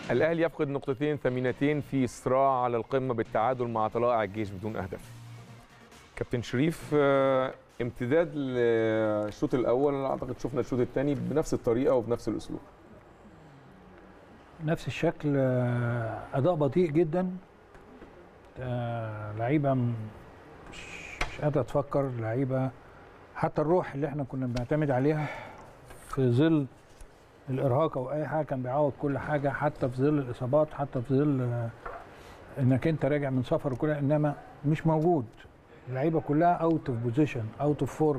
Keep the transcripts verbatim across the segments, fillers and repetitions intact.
الأهلي يفقد نقطتين ثمينتين في صراع على القمة بالتعادل مع طلائع الجيش بدون أهداف. كابتن شريف، امتداد للشوط الأول، أعتقد شفنا الشوط الثاني بنفس الطريقة وبنفس الأسلوب. نفس الشكل، أداء بطيء جدا، لعيبة مش قادرة تفكر، لعيبة حتى الروح اللي احنا كنا بنعتمد عليها في ظل الارهاق او اي حاجه كان بيعوض كل حاجه، حتى في ظل الاصابات، حتى في ظل انك انت راجع من سفر وكده، انما مش موجود. اللعيبه كلها اوت اوف بوزيشن، اوت اوف فورم،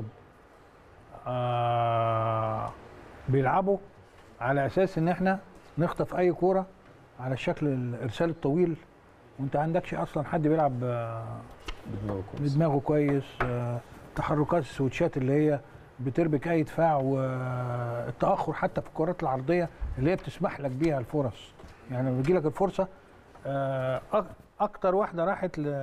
بيلعبوا على اساس ان احنا نخطف اي كوره على الشكل الارسال الطويل، وانت عندكش اصلا حد بيلعب بدماغه كويس, بدماغه كويس. آه تحركات السويتشات اللي هي بتربك اي دفاع، والتاخر حتى في الكرات العرضيه اللي هي بتسمح لك بيها الفرص. يعني لما بيجي لك الفرصه، آه اكتر واحده راحت ل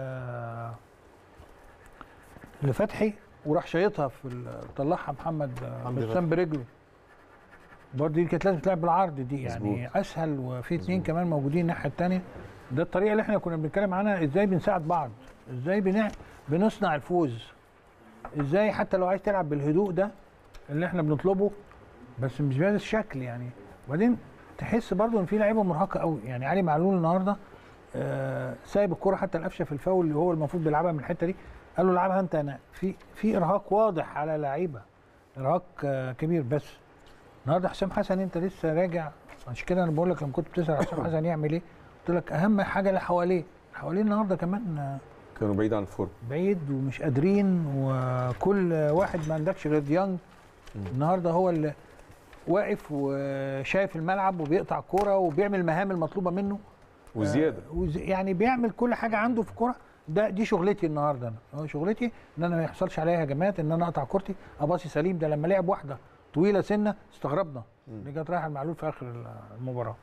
لفتحي وراح شايطها في طلعها محمد بسام برجله، برضه دي كانت لازم تلعب بالعرض دي، يعني مزبوط. اسهل، وفي اثنين كمان موجودين الناحيه الثانيه. ده الطريقه اللي احنا كنا بنتكلم عنها، ازاي بنساعد بعض، ازاي بنع... بنصنع الفوز، ازاي حتى لو عايز تلعب بالهدوء ده اللي احنا بنطلبه، بس مش بهذا الشكل يعني. وبعدين تحس برضه ان في لعيبه مرهقه قوي، يعني علي معلول النهارده آه سايب الكوره، حتى القفشه في الفاول اللي هو المفروض بيلعبها من الحته دي قال له العبها انت. انا في في ارهاق واضح على لعيبه، ارهاق آه كبير. بس النهارده حسام حسن انت لسه راجع، عشان كده انا بقول لك لما كنت بتسال حسام حسن يعمل ايه، قلت لك اهم حاجه اللي حواليه، حواليه النهارده كمان آه كانوا بعيد عن الفورم، بعيد ومش قادرين، وكل واحد ما عندكش غير ديانج النهارده هو اللي واقف وشايف الملعب وبيقطع الكوره وبيعمل المهام المطلوبه منه وزياده، آه وزي يعني بيعمل كل حاجه عنده في الكوره. ده دي شغلتي النهارده، انا هو شغلتي ان انا ما يحصلش عليا هجمات، ان انا اقطع كورتي، اباصي سليم. ده لما لعب واحده طويله سنه استغربنا اللي جت رايحه المعلول في اخر المباراه.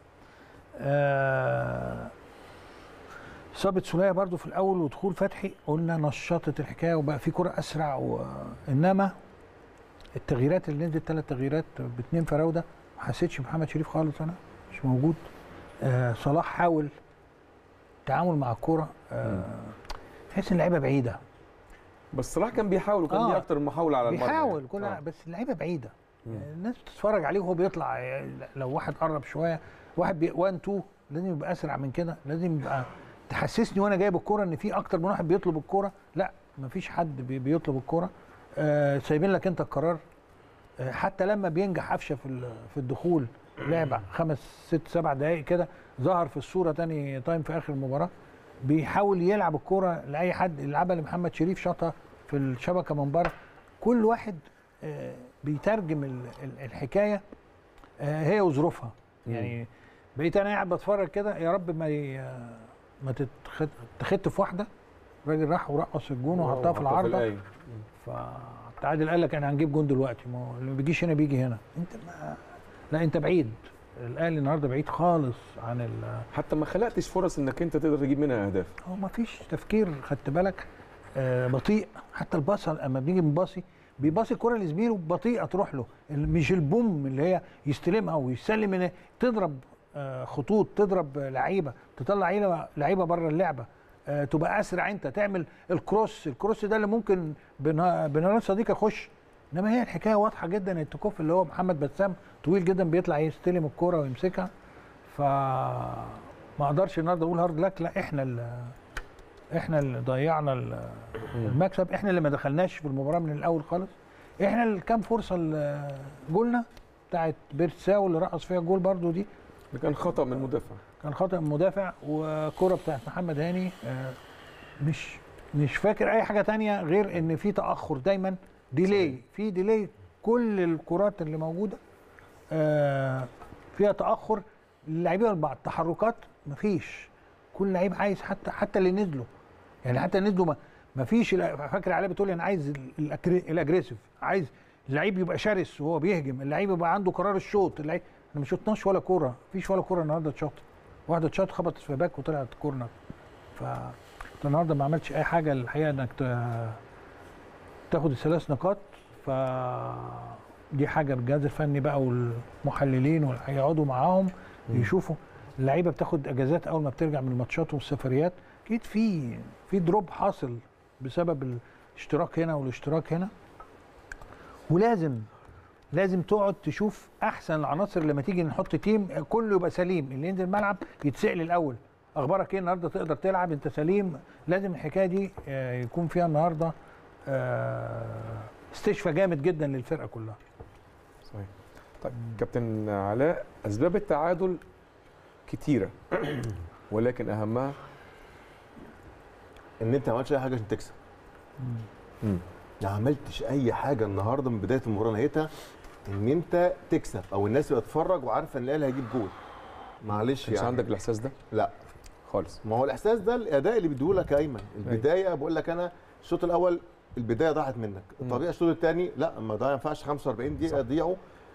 آه اصابه سوليه برضو في الاول ودخول فتحي قلنا نشطت الحكايه وبقى في كره اسرع، و... انما التغييرات اللي نزلت ثلاث تغييرات باثنين فراوده ما حسيتش محمد شريف خالص، انا مش موجود. آه صلاح حاول التعامل مع الكوره، آه تحس ان اللعيبه بعيده، بس صلاح كان بيحاول وكان ليه آه اكتر من محاوله على المرمى، بيحاول كل آه. بس اللعيبه بعيده. مم. الناس بتتفرج عليه وهو بيطلع، لو واحد قرب شويه، واحد بي واحد اتنين لازم يبقى اسرع من كده، لازم يبقى تحسسني وانا جايب الكوره ان في اكتر من واحد بيطلب الكوره. لا، مفيش حد بي بيطلب الكوره، آه سايبين لك انت القرار. آه حتى لما بينجح قفشه في في الدخول لعبه خمس ست سبع دقائق كده، ظهر في الصوره تاني تايم في اخر المباراه، بيحاول يلعب الكوره لاي حد، يلعبها لمحمد شريف شاطها في الشبكه من بره. كل واحد آه بيترجم الحكايه آه هي وظروفها. يعني بقيت انا قاعد بتفرج كده، يا رب ما ما تتخت في واحده، الراجل راح ورقص الجون وحطها في العارضه، فعادل قال لك احنا هنجيب جون دلوقتي، ما هو اللي ما بيجيش هنا بيجي هنا. انت ما لا، انت بعيد. الاهلي النهارده بعيد خالص عن ال حتى ما خلقتش فرص انك انت تقدر تجيب منها اهداف. هو ما فيش تفكير، خدت بالك، آه بطيء. حتى الباصه لما بنيجي بنباصي بيباصي الكره لزميله بطيئه تروح له، مش البوم اللي هي يستلمها ويسلم، تضرب آه خطوط، تضرب لعيبه، تطلع لعيبه بره اللعبه، آه تبقى اسرع، انت تعمل الكروس الكروس ده اللي ممكن بنهار صديقه يخش. انما هي الحكايه واضحه جدا. التكوف اللي هو محمد بسام طويل جدا بيطلع يستلم الكوره ويمسكها، فما اقدرش النهارده اقول هارد لك، لا احنا اللي احنا اللي ضيعنا المكسب، احنا اللي ما دخلناش في المباراه من الاول خالص. احنا اللي كام فرصه اللي جولنا بتاعت بيرتساو اللي رقص فيها الجول برضو دي، ده كان خطا من المدافع، كان خطا من المدافع. وكره بتاعت محمد هاني مش مش فاكر اي حاجه ثانيه غير ان في تاخر دايما، ديلي، في ديلي. كل الكرات اللي موجوده فيها تاخر، اللعيبه بعض تحركات مفيش، كل لعيب عايز، حتى حتى اللي نزلوا، يعني حتى نزلوا ما فيش. فاكر علي بتقول انا عايز الاجريسيف، عايز اللعيب يبقى شرس وهو بيهجم، اللعيب يبقى عنده قرار الشوط. اللعيب احنا ما شطناش ولا كوره، مفيش ولا كوره النهارده اتشاط، واحده اتشاط خبطت في باك وطلعت كورنر. ف النهارده ما عملتش اي حاجه الحقيقه انك تاخد الثلاث نقاط. ف دي حاجه الجهاز الفني بقى والمحللين واللي هيقعدوا معاهم يشوفوا. اللعيبه بتاخد اجازات اول ما بترجع من الماتشات والسفريات، اكيد في في دروب حاصل بسبب الاشتراك هنا والاشتراك هنا. ولازم لازم تقعد تشوف احسن العناصر لما تيجي نحط تيم كله يبقى سليم، اللي ينزل الملعب يتسال الاول اخبارك ايه النهارده، تقدر تلعب انت سليم. لازم الحكايه دي يكون فيها النهارده استشفاء جامد جدا للفرقه كلها. صحيح. طيب كابتن علاء، اسباب التعادل كتيره ولكن اهمها ان انت ما عملتش اي حاجه عشان تكسب. امم ما عملتش اي حاجه النهارده من بدايه المباراه نهايتها ان انت تكسب، او الناس تبقى تتفرج وعارفه ان الاهلي هيجيب جول. معلش يعني. مش عندك الاحساس ده؟ لا خالص. ما هو الاحساس ده الاداء اللي بيديهولك يا ايمن. البدايه بقول لك انا الشوط الاول البدايه ضاعت منك، الطبيعي الشوط الثاني لا ما ما ينفعش خمسة وأربعين دقيقه يضيعوا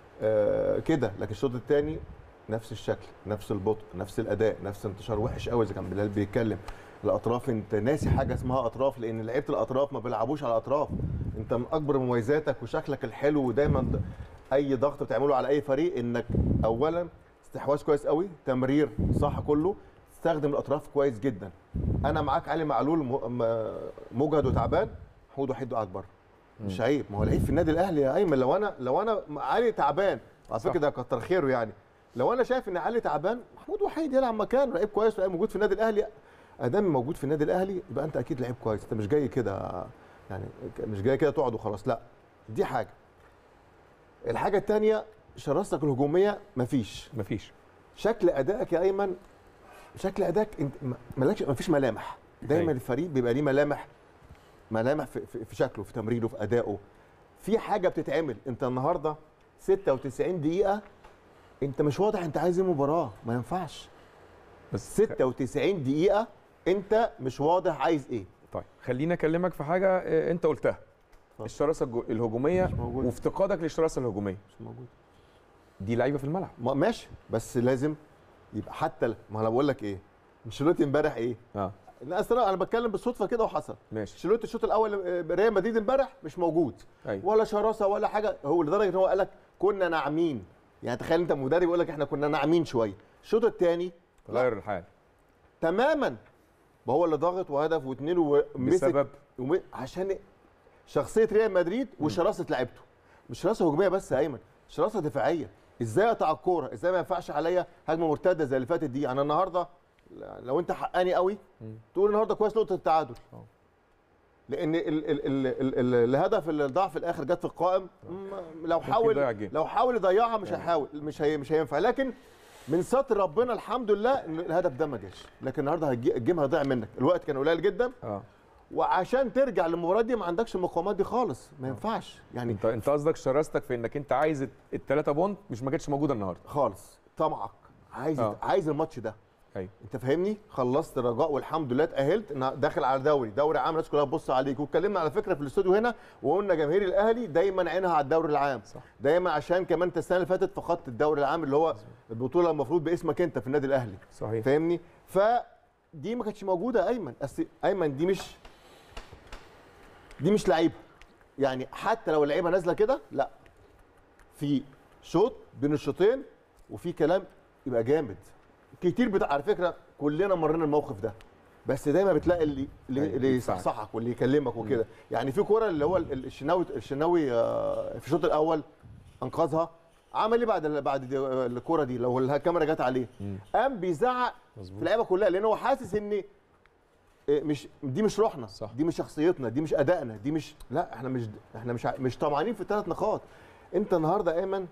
آه كده، لكن الشوط الثاني نفس الشكل، نفس البطء، نفس الاداء، نفس الانتشار وحش قوي زي كان بلال بيتكلم. الاطراف انت ناسي حاجه اسمها اطراف، لان لعيبه الاطراف ما بيلعبوش على الاطراف. انت من اكبر مميزاتك وشكلك الحلو ودايما اي ضغط بتعمله على اي فريق انك اولا استحواذ كويس قوي، تمرير صح كله، تستخدم الاطراف كويس جدا. انا معاك علي معلول مجهد وتعبان، محمود وحيد قاعد بره. مش عيب، ما هو لعيب في النادي الاهلي يا ايمن. لو انا لو انا علي تعبان على فكره ده كتر خيره يعني، لو انا شايف ان علي تعبان محمود وحيد يلعب مكانه، لعيب كويس ولعيب موجود في النادي الاهلي. ادام موجود في النادي الاهلي يبقى انت اكيد لعيب كويس، انت مش جاي كده يعني مش جاي كده تقعد وخلاص، لا. دي حاجه. الحاجه الثانيه شراستك الهجوميه مفيش مفيش شكل ادائك يا ايمن، شكل ادائك انت مالكش، مفيش ملامح. دايما الفريق بيبقى ليه ملامح، ملامح في, في, في شكله، في تمريره، في ادائه، في حاجه بتتعمل. انت النهارده ستة وتسعين دقيقه انت مش واضح انت عايز ايه مباراه، ما ينفعش. بس ستة وتسعين دقيقه انت مش واضح عايز ايه. طيب خليني اكلمك في حاجه انت قلتها، الشراسه الهجوميه وافتقادك للشراسه الهجوميه مش موجود. دي لعيبه في الملعب ماشي، بس لازم يبقى حتى ما انا بقول لك ايه، مش شلوتي امبارح ايه اه لا اصل انا بتكلم بالصدفه كده وحصل. ماشي. شلوتي الشوط الاول ريال مدريد امبارح مش موجود. أيوة. ولا شراسه ولا حاجه، هو لدرجه ان هو قال لك كنا ناعمين. يعني تخيل انت مدرب يقول لك احنا كنا ناعمين شويه. الشوط الثاني غير الحال تماما، ما هو اللي ضاغط وهدف واثنين ومسك بسبب وم... عشان شخصيه ريال مدريد وشراسه لعيبته. مش شراسه هجوميه بس يا ايمن، شراسه دفاعيه. ازاي اقطع الكوره، ازاي ما ينفعش عليا هجمه مرتده زي اللي فاتت دي. انا النهارده لو انت حقاني قوي تقول النهارده كويس نقطه التعادل، لان ال ال ال ال ال الهدف اللي ضاع في الاخر جت في القائم. لو حاول لو حاول يضيعها مش هيحاول، مش هي مش هينفع. لكن من ستر ربنا الحمد لله ان الهدف ده ما جاش. لكن النهارده الجيم هيضيع منك، الوقت كان قليل جدا. اه وعشان ترجع للمباراه دي ما عندكش المقاومات دي خالص، ما ينفعش يعني. انت انت قصدك شراستك في انك انت عايز الثلاثه بونت مش ما كانتش موجوده النهارده خالص. طمعك عايز آه. عايز الماتش ده. ايوه انت فاهمني. خلصت الرجاء والحمد لله اتاهلت، داخل على دوري دوري عام الناس كلها تبص عليك. واتكلمنا على فكره في الاستوديو هنا وقلنا جماهير الاهلي دايما عينها على الدوري العام. صح. دايما عشان كمان انت السنه اللي فاتت فقدت الدوري العام اللي هو البطوله المفروض باسمك انت في النادي الاهلي. صحيح. فاهمني. فدي ما كانتش موجوده يا ايمن. أصل ايمن دي مش دي مش لعيبه يعني. حتى لو اللعيبه نازله كده لا، في شوط بين الشوطين وفي كلام يبقى جامد كتير. بتاع على فكره كلنا مرينا الموقف ده، بس دايما بتلاقي اللي اللي يصحصحك واللي يكلمك وكده. يعني في كوره اللي هو الشناوي الشناوي في الشوط الاول انقذها، عمل ايه بعد بعد الكوره دي لو الكاميرا جت عليه؟ قام بيزعق في اللعيبه كلها، لان هو حاسس ان مش دي مش روحنا، صح. دي مش شخصيتنا، دي مش ادائنا، دي مش لا احنا مش احنا مش مش طمعانين في الثلاث نقاط. انت النهارده ايمن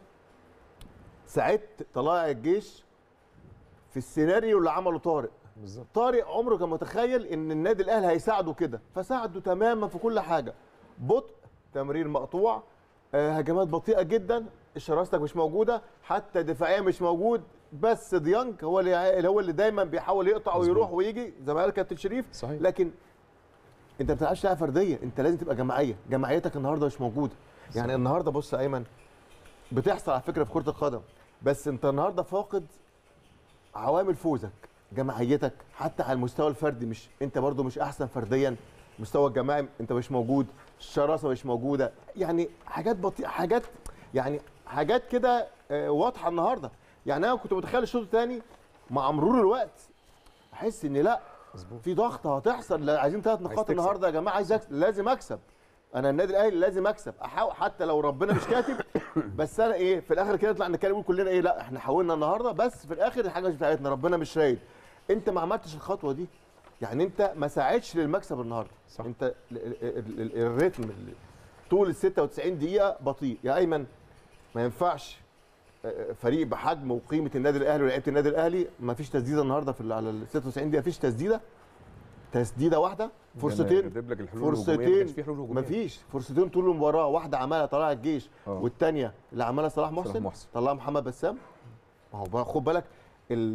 ساعدت طلائع الجيش في السيناريو اللي عمله طارق. بالظبط. طارق عمره كان متخيل ان النادي الاهلي هيساعده كده، فساعده تماما في كل حاجه. بطء، تمرير مقطوع، آه، هجمات بطيئه جدا، شراستك مش موجوده، حتى دفاعيا مش موجود. بس ديانج هو اللي هو اللي دايما بيحاول يقطع ويروح ويجي زي ما قال كابتن شريف. صحيح. لكن انت ما بتلعبش لعبه فرديه، انت لازم تبقى جماعيه. جماعيتك النهارده مش موجوده. صحيح. يعني النهارده بص يا ايمن، بتحصل على فكره في كره القدم، بس انت النهارده فاقد عوامل فوزك، جماعيتك حتى على المستوى الفردي. مش انت برضو مش احسن فرديا، مستوى الجماعي انت مش موجود، الشراسه مش موجوده. يعني حاجات بطيئه، حاجات يعني حاجات كده واضحه النهارده. يعني انا كنت متخيل الشوط الثاني مع مرور الوقت احس ان لا مظبوط. في ضغط هتحصل، لا عايزين ثلاث نقاط تكسب. النهارده يا جماعه، عايز أكسب. لازم اكسب. انا النادي الاهلي لازم اكسب، احاول حتى لو ربنا مش كاتب بس انا ايه في الاخر كده نطلع نتكلم نقول كلنا ايه لا احنا حاولنا النهارده، بس في الاخر الحاجه مش بتاعتنا، ربنا مش رايد. انت ما عملتش الخطوه دي، يعني انت ما ساعدتش للمكسب النهارده. صح. انت ال- ال- ال- الريتم اللي طول ال ستة وتسعين دقيقه بطيء يا ايمن. ما ينفعش فريق بحجم وقيمه النادي الاهلي ولاعيبه النادي الاهلي ما فيش تسديده النهارده في على ال ستة وتسعين دقيقه، ما فيش تسديده، تسديده واحده، فرصتين فرصتين ما فيش فرصتين طول المباراه، واحده عملها طلع الجيش أوه. والثانيه اللي عملها صلاح محسن, محسن. طلعها محمد بسام. ما هو خد بالك ال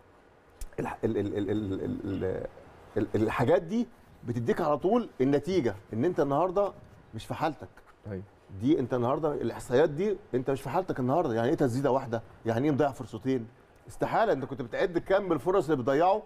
ال ال ال ال ال ال الحاجات دي بتديك على طول النتيجه ان انت النهارده مش في حالتك. ايوه دي انت النهارده الاحصائيات دي انت مش في حالتك النهارده. يعني ايه تسديده واحده؟ يعني ايه مضيع فرصتين؟ استحاله. انت كنت بتعد كم الفرص اللي بتضيعه.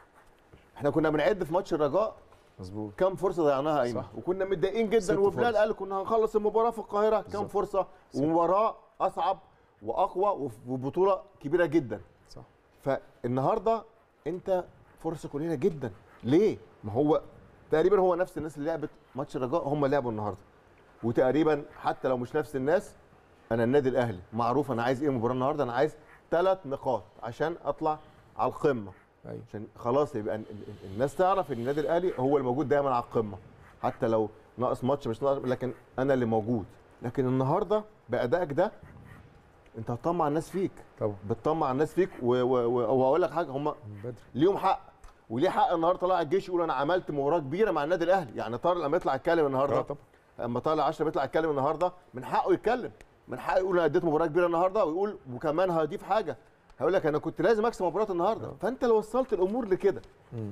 احنا كنا بنعد في ماتش الرجاء مظبوط كم فرصه ضيعناها ايمن، وكنا متضايقين جدا، وبلال قال كنا هنخلص المباراه في القاهره كم فرصه، ومباراه اصعب واقوى وبطوله كبيره جدا. صح. فالنهارده انت فرصه قليله جدا. ليه؟ ما هو تقريبا هو نفس الناس اللي لعبت ماتش الرجاء هم لعبوا النهارده، وتقريبا حتى لو مش نفس الناس، انا النادي الاهلي معروف انا عايز ايه المباراه النهارده. انا عايز ثلاث نقاط عشان اطلع على القمه. أيوة. عشان خلاص يبقى الناس تعرف ان النادي الاهلي هو الموجود دايما على القمه، حتى لو ناقص ماتش مش ناقص، لكن انا اللي موجود. لكن النهارده بادائك ده انت هتطمع الناس فيك. طبعا بتطمع الناس فيك، وهقول لك حاجه، هم ليهم حق، وليه حق النهارده طلع الجيش يقول انا عملت مباراه كبيره مع النادي الاهلي. يعني طارق لما يطلع يتكلم النهارده، طبعا اما طارق عشرة بيطلع يتكلم النهارده من حقه يتكلم، من حقه يقول انا اديت مباراه كبيره النهارده، ويقول وكمان هضيف حاجه، هقول لك انا كنت لازم اكسب مباراه النهارده. أوه. فانت لو وصلت الامور لكده.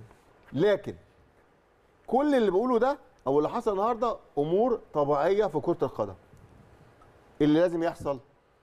لكن كل اللي بقوله ده او اللي حصل النهارده امور طبيعيه في كره القدم. اللي لازم يحصل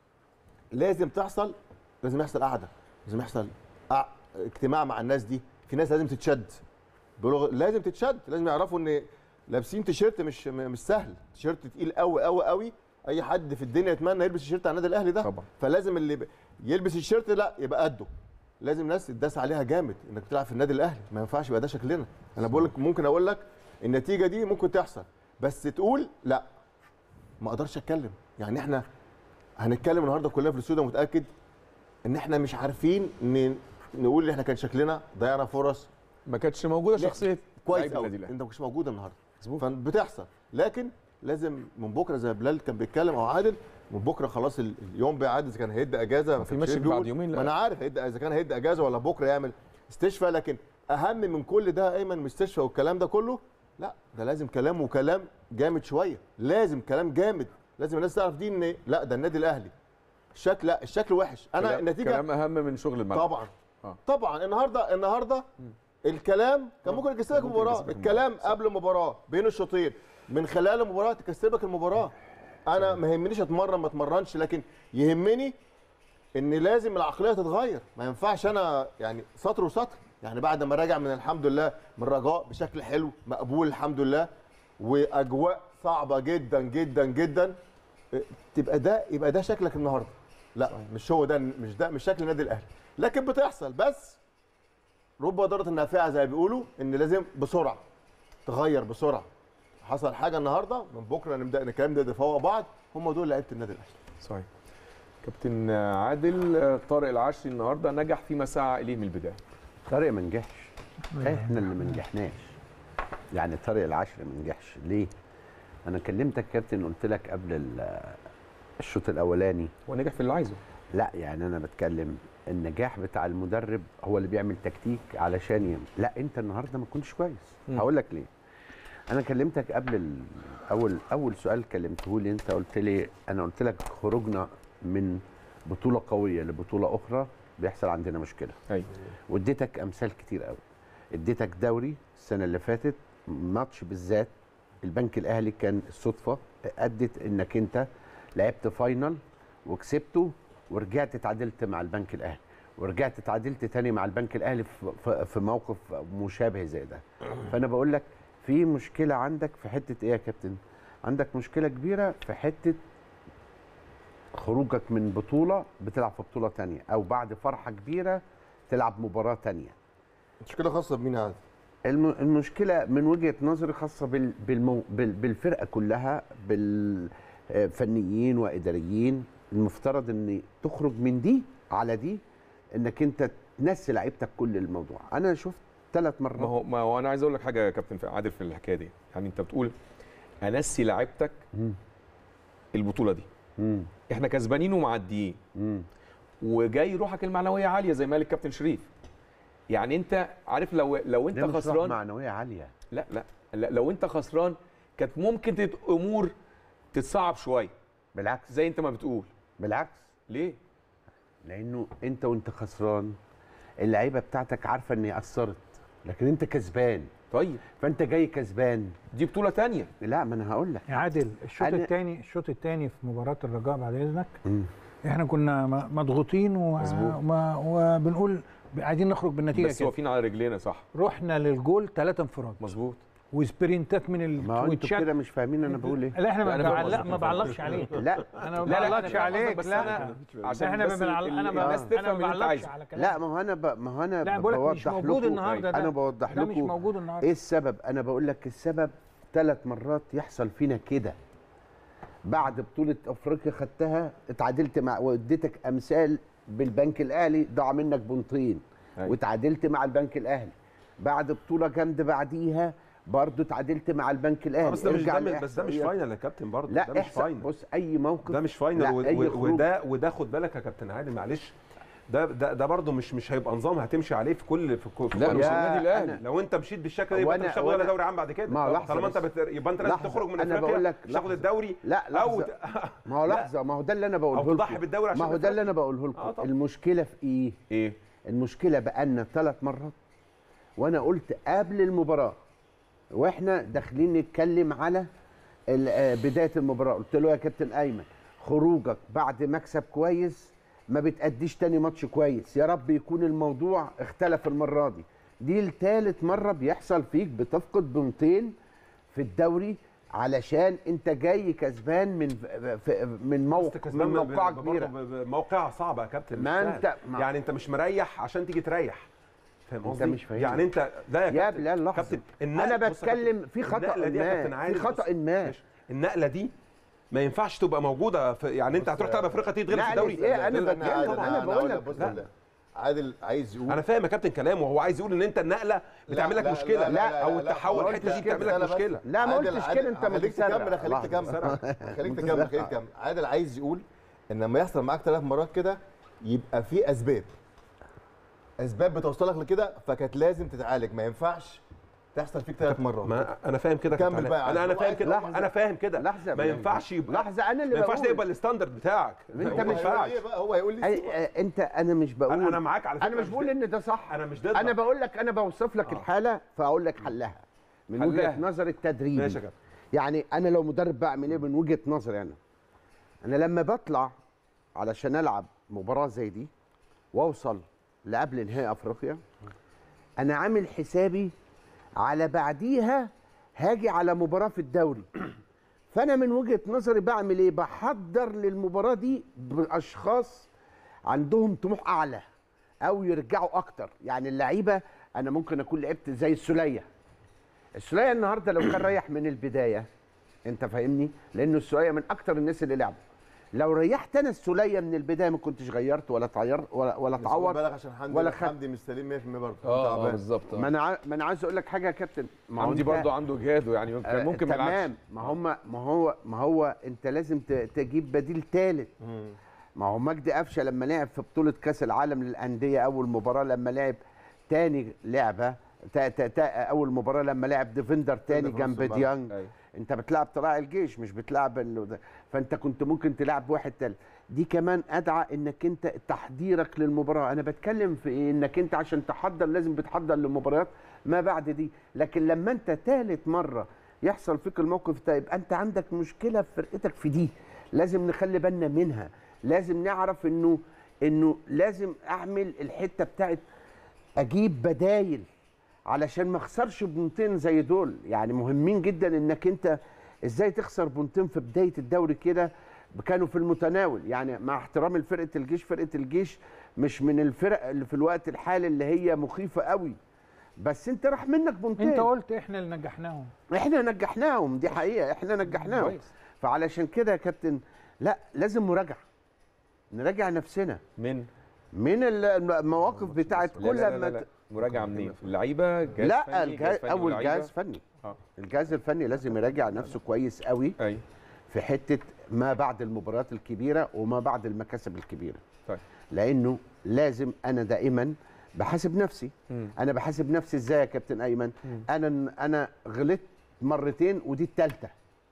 لازم تحصل لازم يحصل قعده، لازم يحصل اجتماع مع الناس دي. في ناس لازم تتشد، بيقولوا لازم تتشد، لازم يعرفوا ان لابسين تيشيرت مش مش سهل، تيشيرت تقيل قوي قوي قوي. اي حد في الدنيا يتمنى يلبس تيشيرت على النادي الاهلي ده طبعا. فلازم اللي يلبس التيشيرت لا يبقى قده. لازم ناس تداس عليها جامد انك تلعب في النادي الاهلي، ما ينفعش يبقى ده شكلنا. انا بقول لك ممكن اقول لك النتيجه دي ممكن تحصل، بس تقول لا ما اقدرش اتكلم. يعني احنا هنتكلم النهارده كلنا في الاستوديو، متاكد ان احنا مش عارفين ان نقول ان احنا كان شكلنا ضيعنا فرص، ما كانتش موجوده شخصيه كويس قوي. انت ما كنتش موجوده النهارده فبتحصل. لكن لازم من بكره زي بلال كان بيتكلم او عادل، من بكره خلاص اليوم بيعدي، اذا كان هيدي اجازه في ماشي بعد يومين. ما انا عارف هيدي اذا كان هيدي اجازه ولا بكره يعمل استشفاء. لكن اهم من كل ده ايمن مش استشفاء والكلام ده كله، لا ده لازم كلام، وكلام جامد شويه، لازم كلام جامد. لازم الناس تعرف دي ان لا ده النادي الاهلي الشكل لا الشكل وحش. انا كلام النتيجه كلام اهم من شغل الملعب طبعا. آه. طبعا النهارده النهارده م. الكلام كان ممكن يكسبك المباراه، الكلام قبل المباراه بين الشوطين من خلال المباراه تكسبك المباراه. انا ما يهمنيش اتمرن ما اتمرنش، لكن يهمني ان لازم العقليه تتغير. ما ينفعش انا يعني سطر وسطر، يعني بعد ما راجع من الحمد لله من رجاء بشكل حلو مقبول الحمد لله، واجواء صعبه جدا جدا جدا، تبقى ده يبقى ده شكلك النهارده. لا صحيح. مش هو ده، مش ده مش شكل النادي الاهلي. لكن بتحصل، بس رب ضاره نافعه زي ما بيقولوا، ان لازم بسرعه تغير بسرعه. حصل حاجه النهارده، من بكره نبدا نتكلم ده فوق بعض. هم دول لعيبه النادي الاهلي. صحيح. كابتن عادل، طارق العشري النهارده نجح فيما سعى اليه من البدايه. طارق ما نجحش، احنا اللي ما نجحناش. يعني طارق العشري ما نجحش ليه؟ انا كلمتك كابتن قلت لك قبل الشوط الاولاني هو نجح في اللي عايزه. لا يعني انا بتكلم النجاح بتاع المدرب هو اللي بيعمل تكتيك علشان يم. لا انت النهارده ما كنتش كويس. هقول لك ليه. انا كلمتك قبل ال... اول اول سؤال كلمته لي انت قلت لي، انا قلت لك خروجنا من بطوله قويه لبطوله اخرى بيحصل عندنا مشكله. ايوه. واديتك امثال كتير قوي. اديتك دوري السنه اللي فاتت، ماتش بالذات البنك الاهلي كان الصدفه ادت انك انت لعبت فاينل وكسبته، ورجعت اتعادلت مع البنك الاهلي، ورجعت اتعادلت تاني مع البنك الاهلي في موقف مشابه زي ده. فانا بقول لك في مشكله عندك في حته ايه يا كابتن؟ عندك مشكله كبيره في حته خروجك من بطوله بتلعب في بطوله ثانيه، او بعد فرحه كبيره تلعب مباراه ثانيه. مشكله خاصه بمين هذا؟ الم- المشكله من وجهه نظري خاصه بال- بالمو بال- بالفرقه كلها، بالفنيين واداريين. المفترض ان تخرج من دي على دي، انك انت تنسي لعيبتك كل الموضوع. انا شفت ثلاث مرات. ما هو ما هو انا عايز اقول لك حاجه يا كابتن عادل في الحكايه دي. يعني انت بتقول انسي لعيبتك البطوله دي، مم. احنا كسبانين ومعديين، مم. وجاي روحك المعنويه عاليه زي ما قال الكابتن شريف. يعني انت عارف لو لو انت ده مش روح خسران، معنويه عاليه. لا لا لا لو انت خسران كانت ممكن تت- امور تتصعب شويه بالعكس، زي انت ما بتقول. بالعكس. ليه؟ لانه انت وانت خسران اللعيبه بتاعتك عارفه ان هي اثرت، لكن انت كسبان، طيب فانت جاي كسبان. دي بطوله تانية. لا، ما انا هقول لك. يا عادل، الشوط أنا- الثاني الشوط الثاني في مباراه الرجاء بعد اذنك، مم. احنا كنا م- مضغوطين و- مظبوط. وما- وبنقول عايزين نخرج بالنتيجه بس كده. واقفين على رجلينا، صح؟ رحنا للجول ثلاثه انفراد مظبوط. وسبرنتات من ما هو انتوا التويتشات. كده مش فاهمين انا بقول ايه. لا احنا ما أنا فاهم بعلق قصدك. ما بعلقش عليك. لا انا ما لا لا بعلقش أنا فاهم عليك. قصدك، بس لا أنا عشان احنا بس ما بنعلق ال- انا ال- ما الناس انا تفهم ما اللي انت بعلقش عايزه. على كلام. لا، ما هو انا ب... ما هو انا لا بقول لك مش بوضح موجود لكم. النهارده ده. انا بوضح ده مش لكم موجود النهارده. ايه السبب. انا بقول لك السبب ثلاث مرات يحصل فينا كده. بعد بطوله افريقيا خدتها اتعادلت مع واديتك امثال بالبنك الاهلي، ضاع منك بنطين. أيوة. واتعادلت مع البنك الاهلي. بعد بطوله جامده بعديها برضه اتعادلت مع البنك الاهلي. بس ده مش ارجع ده مش- بس ده مش لإحصائيات. فاينل يا كابتن برضه. لا ده مش احسن. فاينل. بص، اي موقف ده مش فاينل لا، و- أي و- خروج. وده وده خد بالك يا كابتن عادل، معلش. ده ده ده برضه مش مش هيبقى نظام هتمشي عليه في كل في كل في لا كل مش يا النادي الاهلي. أنا- لو انت مشيت بالشكل ده يبقى انت وأنا- مش هتاخد ولا وأنا- دوري عام بعد كده. ما هو لحظة طالما انت بس. بت... يبقى انت لازم لحظة. تخرج من أنا افريقيا بقول لك مش تاخد لحظة. الدوري لا او لحظة. ت... ما هو لا. لحظه، ما هو ده اللي انا بقوله او لكم. تضحي بالدوري عشان ما هو ده اللي انا بقوله آه لكم. طبعا. المشكله في ايه؟ ايه؟ المشكله بقالنا ثلاث مرات، وانا قلت قبل المباراه واحنا داخلين نتكلم على ال- آه، بدايه المباراه، قلت له يا كابتن ايمن، خروجك بعد مكسب كويس ما بتأديش تاني ماتش كويس. يا رب يكون الموضوع اختلف المره دي. دي الثالث مره بيحصل فيك بتفقد بنطين في الدوري علشان انت جاي كسبان من في- من موقع من موقعه كبيره. موقع صعب يا كابتن. مش ما سهل. انت ما يعني انت مش مريح عشان تيجي تريح. فاهم انت قصدي؟ مش فاهم. يعني انت لا يا يا كابتن. بلال لحظه، كابتن انا النقل- بص يا كابتن، بتكلم في خطا النقلة دي يا كابتن ما عادل، في خطا بص، ما ماشي. النقله دي ما ينفعش تبقى موجوده في، يعني انت هتروح تلعب افريقيا تيجي تغلب في لا، الدوري. إيه، أنا لا، بتكلم، عادل، أنا بقول لك. بص، لا. لا. عادل عايز يقول انا فاهم يا كابتن كلامه، وهو عايز يقول ان انت النقله بتعمل لك لا، مشكله، لا، لا، او لا، التحول لا، الحته دي لا، بتعمل لا، لك بس. مشكله. لا، ما عادل- قلتش عادل، كده، انت خليك متسرع. تكمل خليك لحظة. تكمل خليك تكمل متسرع. خليك تكمل. عادل عايز يقول ان لما يحصل معاك ثلاث مرات كده يبقى في اسباب اسباب بتوصلك لكده، فكانت لازم تتعالج. ما ينفعش تحصل فيك ثلاث مرات. ما انا فاهم كده كمل كابتن بقى يا عادل. انا انا عادل. فاهم كده، لحظة. انا فاهم كده. لحظة ما يا ينفعش يبقى لحظه، انا اللي ما ينفعش ده بقول. يبقى الستاندرد بتاعك. انت ما مش- ينفعش. ايه بقى هو هيقول لي أي- آه، انت انا مش بقول انا انا معاك على فكره. انا مش بقول ان ده صح. انا مش ضدك. انا بقول لك، انا بوصف لك آه. الحاله فاقول لك حلها من حلها. وجهه نظر التدريب. ماشي يا كابتن. يعني انا لو مدرب بعمل ايه من وجهه نظري انا؟ انا لما بطلع علشان العب مباراه زي دي واوصل لقبل نهائي افريقيا، انا عامل حسابي على بعديها هاجي على مباراه في الدوري. فانا من وجهه نظري بعمل ايه؟ بحضر للمباراه دي باشخاص عندهم طموح اعلى او يرجعوا اكتر. يعني اللعيبه انا ممكن اكون لعبت زي السوليه. السوليه النهارده لو كان ريح من البدايه، انت فاهمني؟ لانه السوليه من اكتر الناس اللي لعبوا. لو ريحت انا السوليه من البدايه ما كنتش غيرت ولا طير ولا ولا بس خد اتعور بالك عشان حمدي ولا ولا خد. حمدي مش سليم مية في المية برضه. اه تعبان. بالظبط. ما انا ع- ما انا عايز اقول لك حاجه يا كابتن. ما هو عندي أنت- برضه عنده جهاده، يعني كان آه، ممكن ما يلعبش. تمام. ما هم ما هو ما هو انت لازم ت- تجيب بديل ثالث. مم. ما هو مجدي قفشه لما لعب في بطوله كاس العالم للانديه اول مباراه، لما لعب تاني لعبه تا تا تا اول مباراه لما لعب ديفندر تاني في نص جنب الملعب. ديانج. أيوة. انت بتلعب طلائع الجيش مش بتلعب ال... ده. فانت كنت ممكن تلعب واحد تالت. دي كمان ادعى انك انت تحضيرك للمباراه. انا بتكلم في ايه؟ انك انت عشان تحضر لازم بتحضر للمباريات ما بعد دي. لكن لما انت تالت مره يحصل فيك الموقف ده يبقى انت عندك مشكله في فرقتك في دي. لازم نخلي بالنا منها. لازم نعرف انه انه لازم اعمل الحته بتاعت اجيب بدايل علشان ما اخسرش بنتين زي دول. يعني مهمين جدا انك انت ازاي تخسر بنتين في بدايه الدوري كده كانوا في المتناول. يعني مع احترامي لفرقه الجيش، فرقه الجيش مش من الفرق اللي في الوقت الحالي اللي هي مخيفه قوي، بس انت راح منك بونتين. انت قلت احنا اللي نجحناهم. احنا نجحناهم، دي حقيقه، احنا نجحناهم. كويس. فعلشان كده يا كابتن لا لازم مراجعه، نراجع نفسنا من من المواقف بتاعت لا كل لا لا ما لا. ت- مراجعه منين؟ اللعيبه، جهاز لا فني، الجهاز فني اول ولاعيبة؟ جهاز فني. اه الجهاز الفني لازم يراجع نفسه كويس قوي ايوه في حته ما بعد المباريات الكبيره وما بعد المكاسب الكبيره. طيب. لانه لازم انا دائما بحاسب نفسي. مم. انا بحاسب نفسي ازاي يا كابتن ايمن؟ مم. انا انا غلطت مرتين ودي الثالثه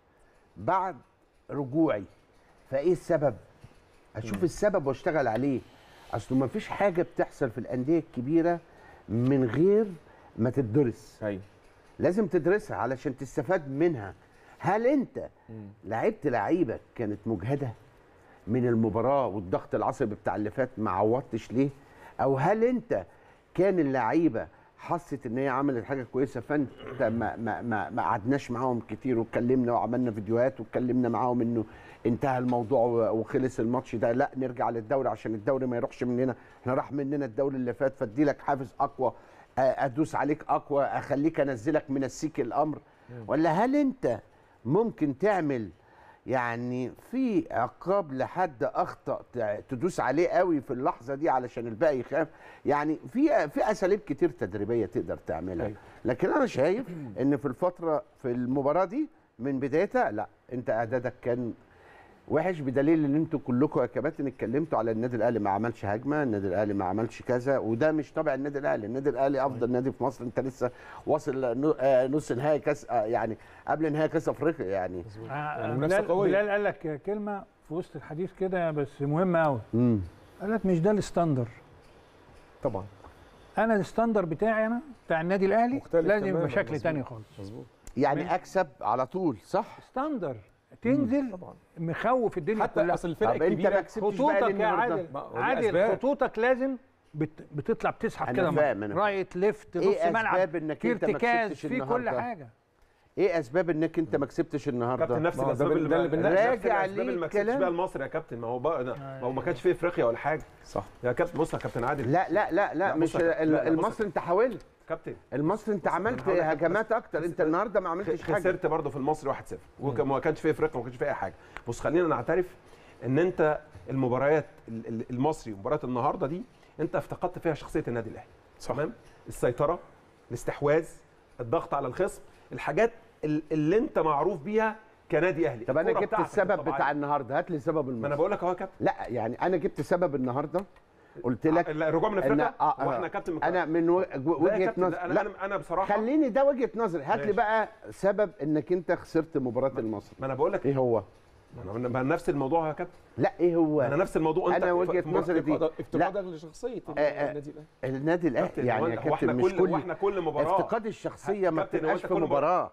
بعد رجوعي، فايه السبب؟ اشوف مم. السبب واشتغل عليه. اصل ما فيش حاجه بتحصل في الانديه الكبيره من غير ما تدرس. ايوه لازم تدرسها علشان تستفاد منها. هل انت مم. لعبت لعيبه كانت مجهده من المباراه والضغط العصبي بتاع اللي فات ما عوضتش ليه؟ او هل انت كان اللعيبه حست ان هي عملت حاجه كويسه فانت ما ما ما, ما قعدناش معاهم كتير واتكلمنا وعملنا فيديوهات واتكلمنا معاهم انه انتهى الموضوع وخلص الماتش ده، لا نرجع للدوري عشان الدوري ما يروحش مننا، احنا راح مننا الدوري اللي فات فادي لك حافز اقوى، ادوس عليك اقوى، اخليك انزلك من السيك الامر. ولا هل انت ممكن تعمل يعني في عقاب لحد اخطا تدوس عليه قوي في اللحظه دي علشان الباقي يخاف؟ يعني في في اساليب كتير تدريبيه تقدر تعملها. أيوة. لكن انا شايف ان في الفتره في المباراه دي من بدايتها لا انت اعدادك كان وحش، بدليل ان انتوا كلكم يا كباتن اتكلمتوا على النادي الاهلي ما عملش هجمه، النادي الاهلي ما عملش كذا، وده مش طبع النادي الاهلي، النادي الاهلي افضل نادي في مصر، انت لسه واصل نص نهائي كاس يعني قبل نهائي كاس افريقيا يعني. يعني منافسة بلال, قوية. بلال قال لك كلمه في وسط الحديث كده بس مهمه قوي. امم قال لك مش ده الستاندر. طبعا انا الستاندر بتاعي انا بتاع النادي الاهلي مختلف لازم يبقى تماماً. شكل مظبوط. تاني خالص. مظبوط يعني اكسب على طول صح؟ ستاندر تنزل طبعا. مخوف الدنيا حتى كلها. اصل الفرق طب انت ما الكبيره كسبتش بقى خطوطك يا النهارده. عادل ما هو دي عادل أسباب. خطوطك لازم بت... بتطلع بتسحب أنا كده فاهم، أنا فاهم. رايت ليفت نص ايه ملعب اسباب انك في انت ما ارتكاز كسبتش في كل النهارده؟ حاجه. ايه اسباب انك انت ما كسبتش النهارده؟ كابتن نفس ما هو ده الاسباب بال- ده اللي اللي بنناقش. نفس راجع الاسباب اللي ليه ما كسبش الكلام؟ بيها المصري يا كابتن. ما هو بقى ما هو ما كانش فيه افريقيا ولا حاجه صح يا كابتن. بص يا كابتن عادل، لا لا لا لا, لا، مش بص يا كابتن، ال- لا، لا، بص المصري انت حاولت، كابتن المصري انت بص، عملت أنا هقول لك هجمات بس- اكتر، بس- انت النهارده ما عملتش حاجه. خسرت برضه في المصري واحد صفر وما كانش فيه افريقيا وما كانش فيه اي حاجه. بص خلينا نعترف ان انت المباريات ال- ال- المصري ومباراه النهارده دي انت افتقدت فيها شخصيه النادي الاهلي. تمام؟ السيطره، الاستحواذ، الضغط على الخصم، الحاجات ال- اللي انت معروف بيها كنادي اهلي. طب انا الكورة جبت بتاعتك السبب الطبيعية. بتاع النهارده، هات لي سبب ما انا المصري. بقول لك اهو يا كابتن. لا يعني انا جبت سبب النهارده قلت لك لا، الرجوع من افريقيا أنا- آه، واحنا آه. كابتن من انا من و- لا يا وجهه كابتن، نظر لا، انا لا انا انا بصراحه خليني ده وجهه نظري، هات لي ماشي. بقى سبب انك انت خسرت مباراه المصري. ما انا بقول لك ايه هو؟ ما انا ما نفس الموضوع يا كابتن. لا ايه هو؟ انا نفس الموضوع. انت انا وجهه ف- نظري دي افتقادك لشخصيه آه، آه. النادي الاهلي. النادي الاهلي كابتن، يعني هو يا إحنا- هو كابتن احنا مش كل كل واحنا كل مباراه افتقاد الشخصيه ما كابتن، هو بتبقاش أنت في كل مباراه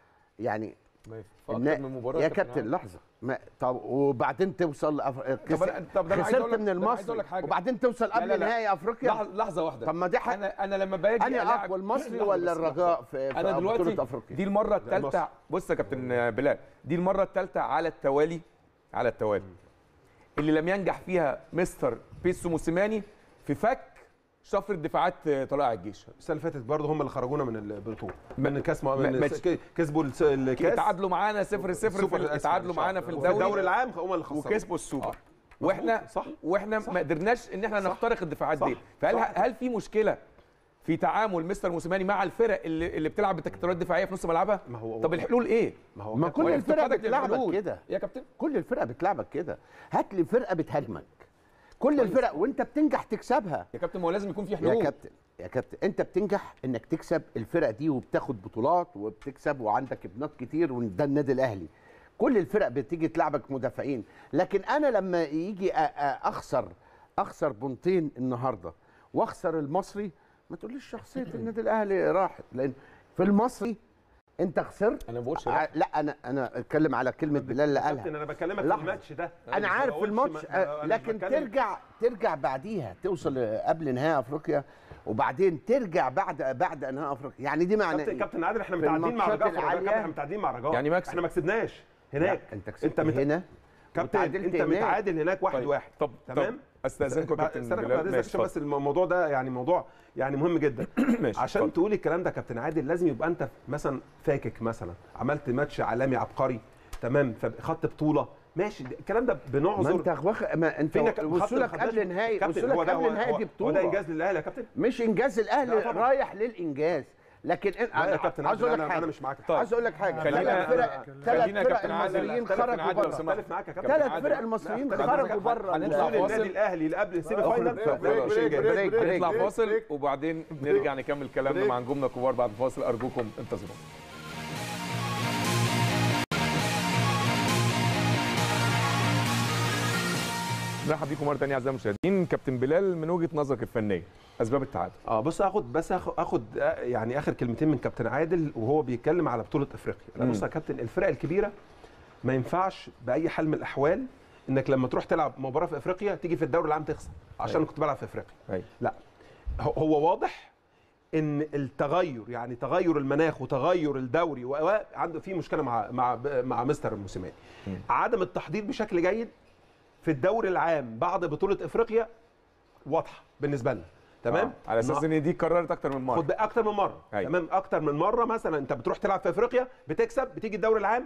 يعني. ما يف- في النا- اكتر من مباراه يا كابتن كابتن عادل. لحظه ما طب وبعدين توصل لأف... طب أنا- طب ده أنا عايز أقول خسرت لك- من ده أنا عايز أقول المصري لك حاجة. وبعدين توصل لا، قبل لا، لا. نهائي افريقيا. لح- لحظه واحده. طب ما دي حق. انا انا لما باجي انا ألعب- اقوى المصري لحظة ولا بس، الرجاء لحظة. في, في انا دلوقتي بطوله افريقيا؟ دي المره المصري. الثالثه. بص يا كابتن بلال، دي المره الثالثه على التوالي على التوالي اللي لم ينجح فيها مستر بيسو موسيماني في فك شفره دفاعات طلائع الجيش. السنه اللي فاتت برضه هم اللي خرجونا من البطوله ما- من الكاس ما- من ما- الس- كسبوا الس- الكاس اتعادلوا معانا صفر صفر السوبر في الأسود اتعادلوا إن شاء معانا الله. في وفي الدوري الدوري العام هم اللي خسروا وكسبوا السوبر. آه. واحنا صح واحنا صح. ما قدرناش ان احنا صح. نخترق الدفاعات صح. دي. فهل صح. هل في مشكله في تعامل مستر موسيماني مع الفرق اللي اللي بتلعب بتكتلات دفاعيه في نص ملعبها؟ ما هو طب الحلول ايه؟ ما هو ما كابتن، كل هو الفرق افتقادك بتلعبك للحلول. كده، يا كابتن كل الفرق بتلعبك كده. هات لي فرقه بتهاجمك، كل الفرق وانت بتنجح تكسبها. يا كابتن ما هو لازم يكون في يا حلول. كابتن يا كابتن انت بتنجح انك تكسب الفرق دي وبتاخد بطولات وبتكسب وعندك ابنات كتير وده النادي الاهلي. كل الفرق بتيجي تلعبك مدافعين، لكن انا لما يجي أ- أ- اخسر اخسر بنطين النهارده واخسر المصري ما تقوليش شخصيه النادي الاهلي راحت، لان في المصري انت خسرت. انا ما بقولش ع- لا انا انا اتكلم على كلمه بلال اللي كابتن قالها. انا بكلمك في لحظة. الماتش ده. انا ما عارف في بقولش الماتش ما- ما- آه، أنا لكن بتكلم- ترجع ترجع بعديها توصل قبل نهائي افريقيا وبعدين ترجع بعد بعد انهاء افريقيا، يعني دي معنى كابتن ايه؟ كابتن عادل احنا في متعادلين مع الماتشات رجاء في الرجاء. العالية كابتن احنا متعادلين مع رجاء يعني مكسب. احنا ما كسبناش هناك. لا، انت كسبت مت- هنا كابتن انت متعادل هناك واحد طيب. واحد طب تمام. استاذنكم يا كابتن بلال عشان بس الموضوع ده يعني موضوع يعني مهم جدا. عشان طب. تقول الكلام ده يا كابتن عادل لازم يبقى انت مثلا فاكك، مثلا عملت ماتش عالمي عبقري تمام، فخدت بطوله ماشي، الكلام ده بنعذر. ما انت واخ... ما انت وصولك قبل نهائي، وصولك قبل نهائي دي بطوله. وده انجاز للاهلي يا كابتن، مش انجاز الاهلي رايح للانجاز. لكن انا يا كابتن عايز اقول لك حاجه، انا مش معاك. عايز اقول لك حاجه، ثلاث فرق ثلاث فرق المصريين خرجوا بره. اختلف معاك يا كابتن، ثلاث فرق المصريين خرجوا بره. هنطلع فاصل النادي الاهلي اللي قبل السيمي فاينل، هنطلع فاصل وبعدين نرجع نكمل كلامنا مع نجومنا الكبار بعد الفاصل، ارجوكم انتظرونا. نرحب بيكم مره ثانيه اعزائي المشاهدين. كابتن بلال، من وجهه نظرك الفنيه اسباب التعادل؟ اه بص، اخد بس اخد يعني اخر كلمتين من كابتن عادل وهو بيتكلم على بطوله افريقيا. لا بص يا كابتن، الفرق الكبيره ما ينفعش باي حال من الاحوال انك لما تروح تلعب مباراه في افريقيا تيجي في الدوري العام تخسر عشان أيوة. كنت بلعب في افريقيا أيوة. لا، هو واضح ان التغير، يعني تغير المناخ وتغير الدوري وعنده في مشكله مع مع مع مستر الموسيماني. عدم التحضير بشكل جيد في الدوري العام بعد بطوله افريقيا واضحه بالنسبه لنا، تمام؟ آه. على اساس ان دي اتكررت اكتر من مره. خد اكتر من مره أيوة. تمام، اكتر من مره. مثلا انت بتروح تلعب في افريقيا بتكسب، بتيجي الدوري العام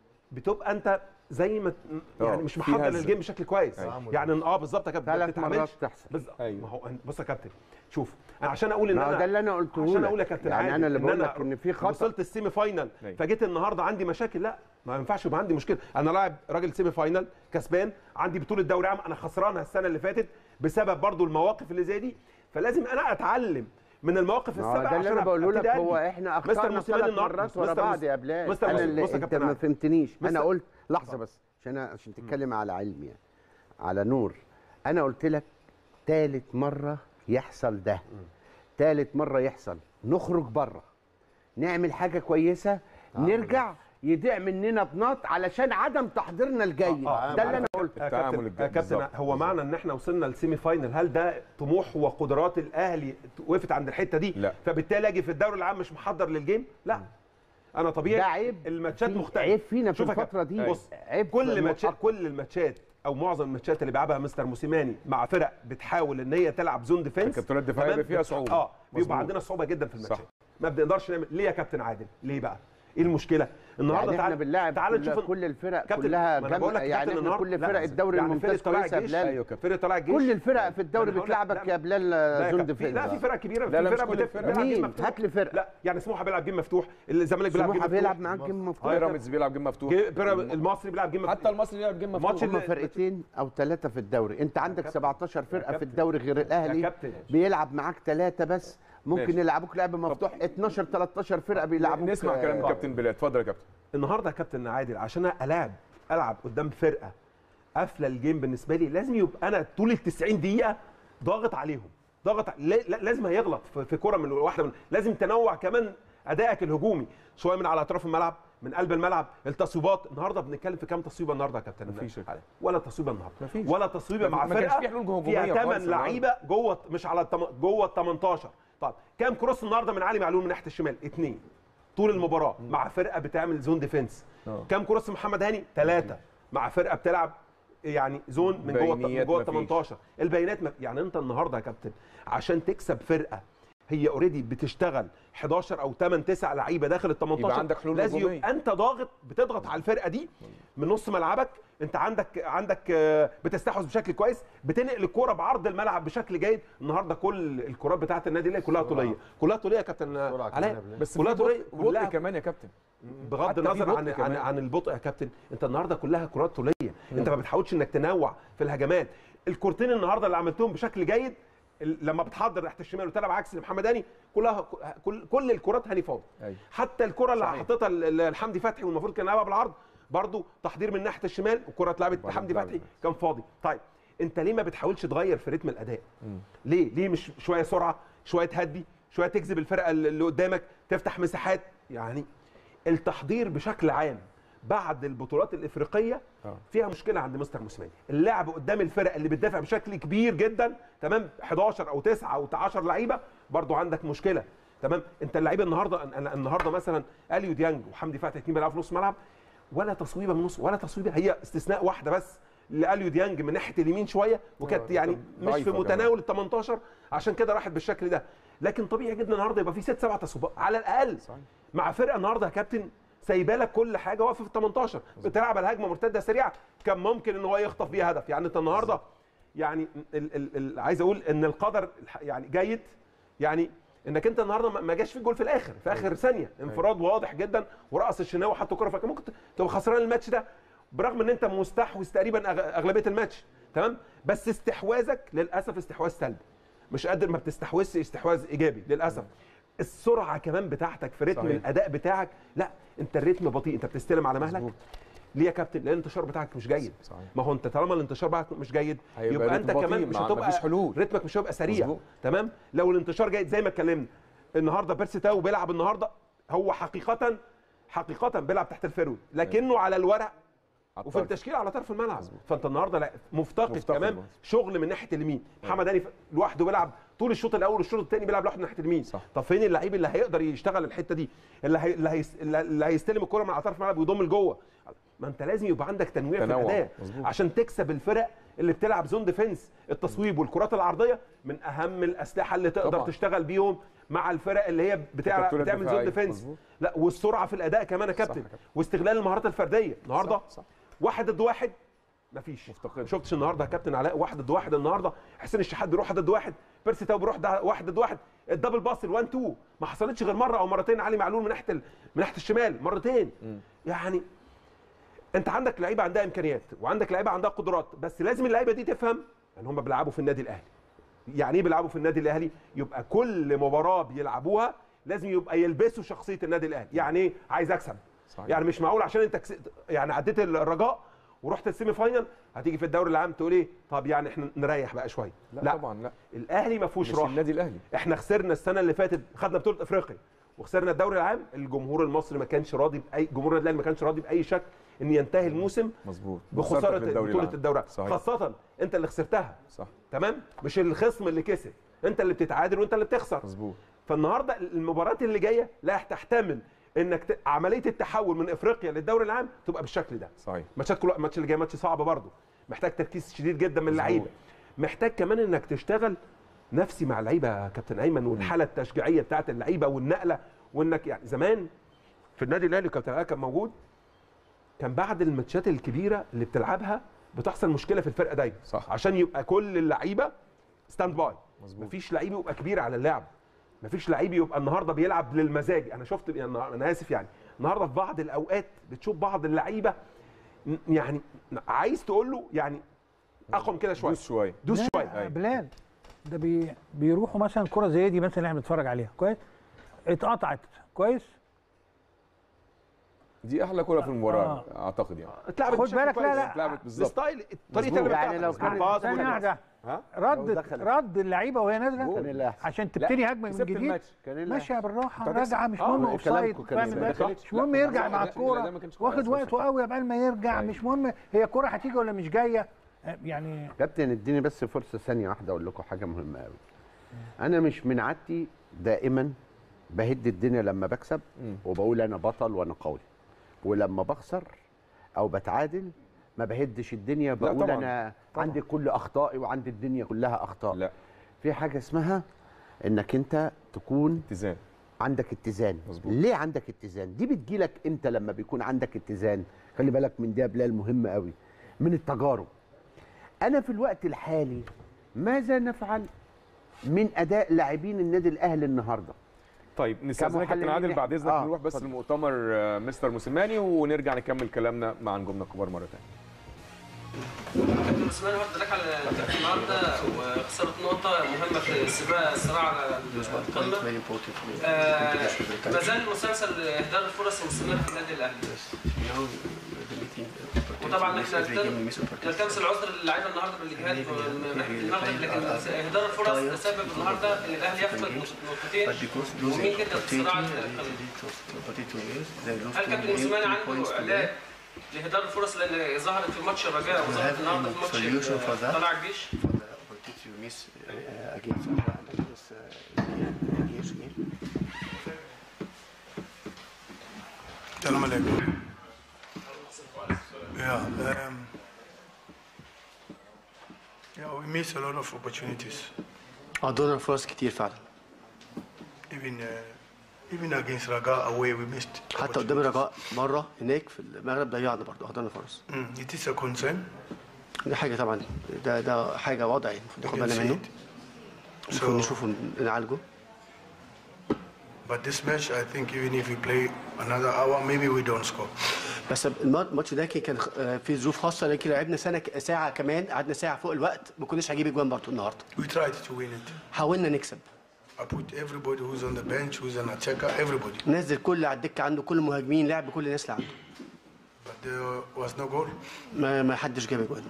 بتبقى انت زي ما يعني مش محضر للجيم بشكل كويس. أيوة. يعني اه بالظبط يا كابتن، ثلاث مرات تحصل. أيوة. ما هو بص يا كابتن، شوف انا عشان اقول ان انا ده اللي انا قلته عشان اقول يا كابتن يعني انا اللي بقول لك ان في خطا، وصلت السيمي فاينل فجيت النهارده عندي مشاكل. لا، ما ينفعش يبقى عندي مشكله. انا لاعب راجل سيمي فاينل كسبان، عندي بطوله دوري عام انا خسرانها السنه اللي فاتت بسبب برضو المواقف اللي زي دي، فلازم انا اتعلم من المواقف السابقه. ده اللي انا بقوله لك، هو احنا اخطانا ثلاث مرات ورا بعض يا بلال. انا اللي انت ما فهمتنيش. انا قلت لحظه بس عشان عشان تتكلم على علم، يعني على نور. انا قلت لك ثالث مره يحصل ده، ثالث مره يحصل نخرج بره نعمل حاجه كويسه، نرجع يضيع مننا بنط علشان عدم تحضيرنا الجيد. آه آه ده اللي انا قلته. يا كابتن, كابتن هو معنى ان احنا وصلنا للسيمي فاينل، هل ده طموح وقدرات الاهلي وقفت عند الحته دي؟ لا. فبالتالي اجي في الدوري العام مش محضر للجيم؟ لا، انا طبيعي ده عيب، الماتشات مختلفه. عيب فينا في الفتره دي. بص، عيب كل ماتشات كل الماتشات او معظم الماتشات اللي بيلعبها مستر موسيماني مع فرق بتحاول ان هي تلعب زون ديفنس، الكابتنات الدفاعيه بيبقى فيها صعوبه. اه بيبقى عندنا صعوبه جدا في الماتشات، ما بنقدرش نعمل. ليه يا كابتن عادل؟ ليه بقى؟ ايه المشكله النهارده؟ يعني احنا بنلاعب تعال نشوف كل الفرق كلها جمع، يعني احنا كل فرق الدوري يعني الممتاز كويسه يا بلال. ايوه فرقه طلائع الجيش كل الفرق في الدوري بتلعبك يا بلال زون ديفنس. لا، في فرق كبيره، لا لا في فرق بتلعب جيم مفتوح. هات لي فرقه. لا يعني سموحه بيلعب جيم مفتوح، الزمالك بيلعب جيم مفتوح، بيلعب معاك جيم مفتوح، بيراميدز بيلعب جيم مفتوح، المصري بيلعب جيم مفتوح، حتى المصري بيلعب جيم مفتوح. هم فرقتين او ثلاثه في الدوري، انت عندك سبعتاشر فرقه في الدوري غير الاهلي بيلعب معاك ثلاثه بس، ممكن يلعبوك لعب مفتوح اتناشر تلتاشر فرقه بيلعبوك. نسمع كلام الكابتن بلال. اتفضل يا كابتن. النهارده يا كابتن عادل عشان العب العب قدام فرقه قافله الجيم بالنسبه لي، لازم يبقى انا طول ال تسعين دقيقه ضاغط عليهم، ضاغط ع... لازم هيغلط في كره من واحده من... لازم تنوع كمان ادائك الهجومي شويه من على اطراف الملعب، من قلب الملعب، التصويبات. النهارده بنتكلم في كام تصويبه النهارده يا كابتن؟ مفيش ولا تصويبه النهارده، مفيش ولا تصويبه مع فرقه فيها ثمان لعيبه جوه، مش على التم... جوه ال تمنتاشر. طب كام كروس النهارده من علي معلول من ناحيه الشمال؟ اثنين طول المباراه مع فرقه بتعمل زون ديفنس. أوه. كام كروس محمد هاني؟ ثلاثه مع فرقه بتلعب يعني زون من جوه من جوه ال تمنتاشر. البيانات م... يعني انت النهارده يا كابتن عشان تكسب فرقه هي اوريدي بتشتغل حداشر او ثمانية تسعة لعيبه داخل ال تمنتاشر، يبقى عندك حلول لازم هجوميه. يبقى انت ضاغط، بتضغط على الفرقه دي من نص ملعبك، انت عندك عندك بتستحوذ بشكل كويس، بتنقل الكوره بعرض الملعب بشكل جيد. النهارده كل الكرات بتاعه النادي الاهلي كلها طوليه، كلها طوليه يا كابتن علاء، بس كلها طوليه كلها كمان يا كابتن. بغض النظر عن عن, عن البطء يا كابتن، انت النهارده كلها كرات طوليه، انت ما بتحاولش انك تنوع في الهجمات. الكورتين النهارده اللي عملتهم بشكل جيد لما بتحضر ناحيه الشمال وتلعب عكس لمحمد هاني، كلها كل كل الكرات هاني فاضي. أيوة. حتى الكره اللي حطيتها لحمدي فتحي والمفروض كان يلعبها بالعرض برضو تحضير من ناحيه الشمال، والكره اتلعبت لحمدي فتحي كان فاضي. طيب انت ليه ما بتحاولش تغير في رتم الاداء؟ مم. ليه ليه مش شويه سرعه، شويه تهدي، شويه تجذب الفرقه اللي قدامك، تفتح مساحات؟ يعني التحضير بشكل عام بعد البطولات الافريقيه فيها مشكله عند مستر موسيماني. اللعب قدام الفرق اللي بتدافع بشكل كبير جدا، تمام، حداشر او تسعة او عشرة لعيبه، برضو عندك مشكله. تمام، انت اللعيبه النهارده النهارده مثلا اليو ديانج وحمدي فتحي الاثنين بيلعبوا في نص ملعب، ولا تصويبه من نص ولا تصويبه، هي استثناء واحده بس لاليو ديانج من ناحيه اليمين شويه، وكانت يعني مش في متناول ال تمنتاشر، عشان كده راحت بالشكل ده. لكن طبيعي جدا النهارده يبقى في ست سبع تصويبات على الاقل. صحيح. مع فرقه النهارده يا كابتن سايبه لك كل حاجه واقفه في ال تمنتاشر، بتلعب على هجمه مرتده سريعه كان ممكن ان هو يخطف بيها هدف. يعني انت النهارده يعني ال ال ال عايز اقول ان القدر يعني جيد، يعني انك انت النهارده ما جاش في جول في الاخر في اخر ثانيه، انفراد واضح جدا ورقص الشناوي حط كره، فكان ممكن تبقى خسران الماتش ده برغم ان انت مستحوذ تقريبا اغلبيه الماتش، تمام؟ بس استحواذك للاسف استحواذ سلبي، مش قادر ما بتستحوذش استحواذ ايجابي للاسف. السرعه كمان بتاعتك في رتم صحيح. الاداء بتاعك لا، انت الريتم بطيء، انت بتستلم على مهلك. ليه يا كابتن؟ لان الانتشار بتاعك مش جيد. صحيح. ما هو انت طالما الانتشار بتاعك مش جيد يبقى انت كمان مش هتبقى حلول. رتمك مش هيبقى سريع. مزبوط. تمام؟ لو الانتشار جيد زي ما اتكلمنا النهارده، بيرسي تاو بيلعب النهارده، هو حقيقه حقيقه بيلعب تحت الفيرود، لكنه على الورق وفي التشكيل على طرف الملعب. مزبوط. فانت النهارده لا مفتقد كمان بس. شغل من ناحيه اليمين. محمد هاني لوحده بيلعب طول الشوط الاول والشوط الثاني بيلعب لوحده ناحيه اليمين. صح. طب فين اللعيب اللي هيقدر يشتغل الحته دي، اللي هي... اللي, هي... اللي هيستلم الكره من على طرف الملعب ويضم لجوه؟ ما انت لازم يبقى عندك تنويع في الاداء عشان تكسب الفرق اللي بتلعب زون ديفنس. التصويب والكرات العرضيه من اهم الاسلحه اللي تقدر طبعا. تشتغل بيهم مع الفرق اللي هي بتاع... بتعمل زون ديفنس. لا والسرعه في الاداء كمان يا كابتن، واستغلال المهارات الفرديه. النهارده صح. صح. واحد ضد واحد مفيش، ما شفتش النهارده يا كابتن علاء واحد ضد واحد. النهارده حسين الشحات بيروح واحد ضد واحد، بيرسي تاو بيروح واحد ضد واحد، الدبل باس ال1 اتنين ما حصلتش غير مره او مرتين. علي معلول من ناحيه ال... من ناحيه الشمال مرتين. م. يعني انت عندك لعيبه عندها امكانيات وعندك لعيبه عندها قدرات، بس لازم اللعيبه دي تفهم ان هم بيلعبوا في النادي الاهلي. يعني ايه بيلعبوا في النادي الاهلي؟ يبقى كل مباراه بيلعبوها لازم يبقى يلبسوا شخصيه النادي الاهلي. يعني ايه؟ عايز اكسب. صحيح. يعني مش معقول عشان انت كس... يعني عديت الرجاء ورحت السيمي فاينل هتيجي في الدوري العام تقول ايه؟ طب يعني احنا نريح بقى شويه. لا, لا طبعا لا، الاهلي ما فيهوش راحه. النادي الاهلي احنا خسرنا السنه اللي فاتت، خدنا بطوله افريقيا وخسرنا الدوري العام. الجمهور المصري ما كانش راضي باي، جمهور النادي الاهلي ما كانش راضي باي شكل ان ينتهي الموسم مظبوط بخساره بطوله الدوري، خاصه انت اللي خسرتها. صح. تمام؟ مش الخصم اللي كسب، انت اللي بتتعادل وانت اللي بتخسر. مظبوط. فالنهارده المباريات اللي جايه لا تحتمل انك ت... عمليه التحول من افريقيا للدوري العام تبقى بالشكل ده. صحيح. ماتشات كل الماتش اللي جاي ماتش صعب برضه، محتاج تركيز شديد جدا من اللعيبه، محتاج كمان انك تشتغل نفسي مع اللعيبه يا كابتن ايمن، والحاله التشجيعيه بتاعت اللعيبه والنقله، وانك يعني زمان في النادي الاهلي كابتن علاء كان موجود، كان بعد الماتشات الكبيره اللي بتلعبها بتحصل مشكله في الفرقه دايما. صح. عشان يبقى كل اللعيبه ستاند باي. مفيش لعيب يبقى كبير على اللعب، مفيش لعيب يبقى النهارده بيلعب للمزاج. انا شفت يعني انا اسف يعني النهارده في بعض الاوقات بتشوف بعض اللعيبه يعني عايز تقول له يعني اقوم كده شويه، دوس شويه دوس شويه. بلال ده بي بيروحوا مثلا كره زي دي مثلا اللي احنا بنتفرج عليها كويس، اتقطعت كويس، دي احلى كره في المباراه. آه. اعتقد يعني اتلعبت خد بالك. لا لا اتلعبت بالظبط ستايل الطريقه اللي يعني لو كان ثانيه واحده رد رد اللعيبه وهي نازله عشان تبتدي هجمه من جديد، ماشيه بالراحه راجعه، مش مهم اوف سايد، فاهم؟ مش مهم يرجع مع الكوره، واخد وقته قوي قبل ما يرجع، مش مهم هي الكوره هتيجي ولا مش جايه. يعني كابتن اديني بس فرصه ثانيه واحده اقول لكم حاجه مهمه قوي. انا مش من عادتي دائما بهد الدنيا لما بكسب وبقول انا بطل وانا قوي، ولما بخسر او بتعادل ما بهدش الدنيا بقول طبعًا. انا طبعًا. عندي كل اخطائي وعندي الدنيا كلها اخطاء. لا، في حاجه اسمها انك انت تكون اتزان، عندك اتزان. مظبوط. ليه عندك اتزان؟ دي بتجيلك امتى؟ لما بيكون عندك اتزان. خلي بالك من دي يا بلال، مهمه قوي، من التجارب. انا في الوقت الحالي ماذا نفعل من اداء لاعبين النادي الاهلي النهارده؟ طيب نستاذنك كابتن عادل بعد اذنك آه. نروح بس فضل. لمؤتمر مستر موسيماني ونرجع نكمل كلامنا مع نجومنا الكبار مره ثانيه. كابتن موسيماني هارد لك على النهارده وخساره نقطه مهمه في السباق الصراع على القمه. آه ما زال مسلسل اهدار الفرص مستمر في النادي الاهلي. وطبعا احنا نلتمس العذر للاعيبه النهارده بالاجهاد النهارده، لكن اهدار الفرص تسبب النهارده ان الاهلي يفقد نقطتين مهمين جدا في الصراع على القمه. هل كابتن موسيماني عنده علاج لإهدار الفرص لأن ظهرت في ماتش الرجاء وظهرت النهارده في ماتش طلائع الجيش؟ السلام عليكم. Yeah, um, yeah, we missed a lot of opportunities. قضينا فرص كتير فعلا. Even uh, even against Raga away, we missed. حتى قدام الرجاء بره هناك في المغرب ضيعنا برضه قضينا فرص. Mm, it is a concern. دي حاجه طبعا ده ده حاجه وضعي المفروض ناخد بالنا منه. المفروض نشوفه نعالجه. But this match, I think even if we play another hour, maybe we don't score. بس الماتش ده كان في ظروف خاصه لكن لعبنا سنه ساعه كمان قعدنا ساعه فوق الوقت ما كناش هنجيب اجوان برضه النهارده. We tried to win it. حاولنا نكسب. I put everybody who's on the bench, who's an attacker, everybody. نزل كل على الدكه عنده كل المهاجمين لعب كل الناس اللي عنده. But there was no goal. ما ما حدش جاب اجوان.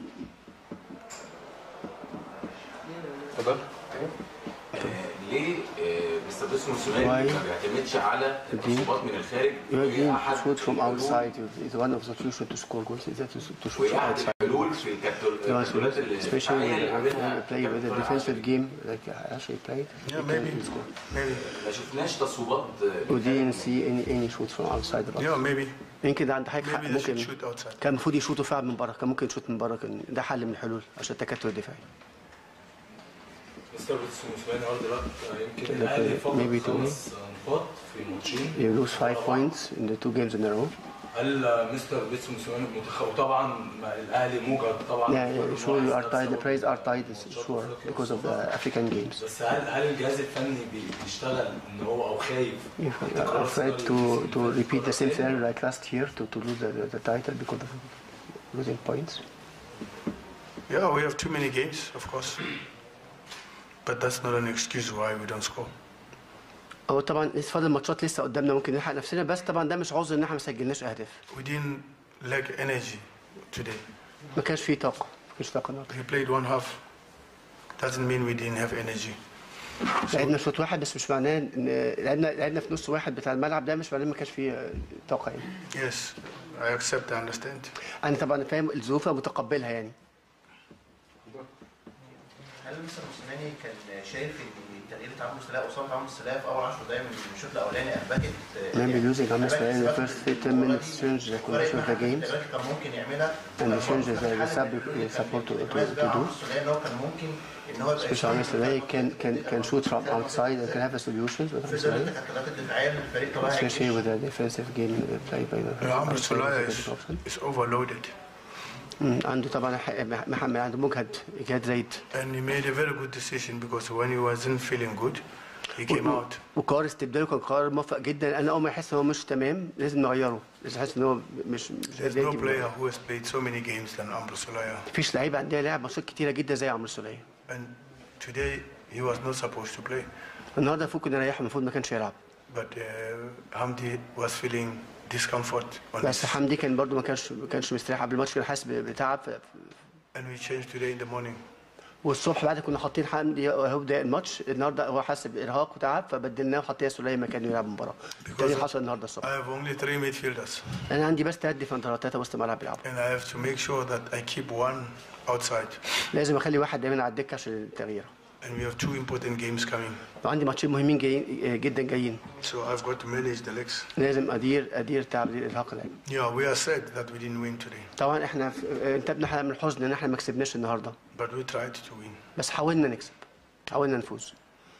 اتفضل. ليه مستر بيسو موسيماني ما بيعتمدش على التصويبات من الخارج؟ You have shoot from outside is one of the solutions to score goals is that to shoot from outside. الحلول في الكابتنات اللي especially when you play with a defensive game like actually played. Yeah, maybe. Maybe. ما شفناش تصويبات. We didn't see any any shots from outside the box. Yeah, maybe. يمكن عند حضرتك حق ممكن كان المفروض يشوطوا فعلا من بره كان ممكن يشوط من بره كان ده حل من الحلول عشان التكتل الدفاعي. مستر بيسو موسيماني النهارده دلوقتي يمكن الاهلي فقد خمس نقاط في الماتشين. You lose five points in the two games in a row. هل مستر بيسو موسيماني منتخب وطبعا الاهلي موجود طبعا. Yeah, sure you are tied. The praise are tied sure because of the African games. بس هل هل الجهاز الفني بيشتغل ان هو او خايف؟ You are afraid to to repeat the same scenario like last year to to lose the the title because of losing points. Yeah, we have too many games, of course. But that's not an excuse why we don't score. هو طبعا لسه فاضل ماتشات لسه قدامنا ممكن نلحق نفسنا بس طبعا ده مش عذر ان احنا ما سجلناش اهداف. We didn't lack energy today. ما كانش فيه طاقه ما كانش طاقه النهارده. We played one half. Doesn't mean we didn't have energy. لعبنا شوط واحد بس مش معناه ان لعبنا لعبنا في نص واحد بتاع الملعب ده مش معناه ما كانش فيه طاقه يعني. Yes, I accept, I understand. انا طبعا فاهم الظروف متقبلها يعني. هل مستر موسيماني كان شايف ان تغيير عمرو السولية وإصابة عمرو السولية في اول عشر دقايق من الشوط الاولاني اثبتت maybe losing عمرو السولية in the first ten minutes changed the condition of the games كان ممكن يعملها and they changed the support to to to do. عمرو السولية ان هو كان ممكن ان هو especially عمرو السولية can can can shoot from outside and can have a solutions with عمرو السولية. الدفاعية من الفريق طبعا especially with the defensive game played by the عمرو السولية is overloaded. عنده طبعا محمد عنده مجهد اجهاد زايد. And he made a very good decision because when he wasn't feeling good, he came out. وقرار استبداله كان قرار موفق جدا. انا اول ما يحس ان هو مش تمام لازم نغيره، لازم يحس ان هو مش مش There's no player who has played so many games than عمرو السولية. مفيش لعيب عندنا لعب ماتشات كتيره جدا زي عمرو السولية. And today he was not supposed to play. النهارده المفروض كنا نريحه المفروض ما كانش يلعب. But uh, Hamdi was feeling discomfort. بس حمدي كان برضو ما كانش ما كانش مستريح قبل الماتش كان حاسس بتعب. And we changed today in the morning. والصبح بعد كنا حاطين حمدي هو بدايه الماتش النهارده هو حاسس بارهاق وتعب فبدلناه وحطينا سولية مكانه يلعب المباراه. ده حصل النهارده الصبح. I have only three midfielders. انا عندي بس ثلاث ديفندرات ثلاثه وسط ملعب بيلعبوا. And I have to make sure that I keep one outside. لازم اخلي واحد دايما على الدكه عشان التغيير. And we have two important games coming. وعندي ماتشين مهمين جايين جدا جايين. So I've got to manage the legs. لازم ادير ادير تعب ارهاق اللعيبه. Yeah, we are sad that we didn't win today. طبعا احنا انتبنا احنا من الحزن ان احنا ما كسبناش النهارده. But we tried to win. بس حاولنا نكسب. حاولنا نفوز.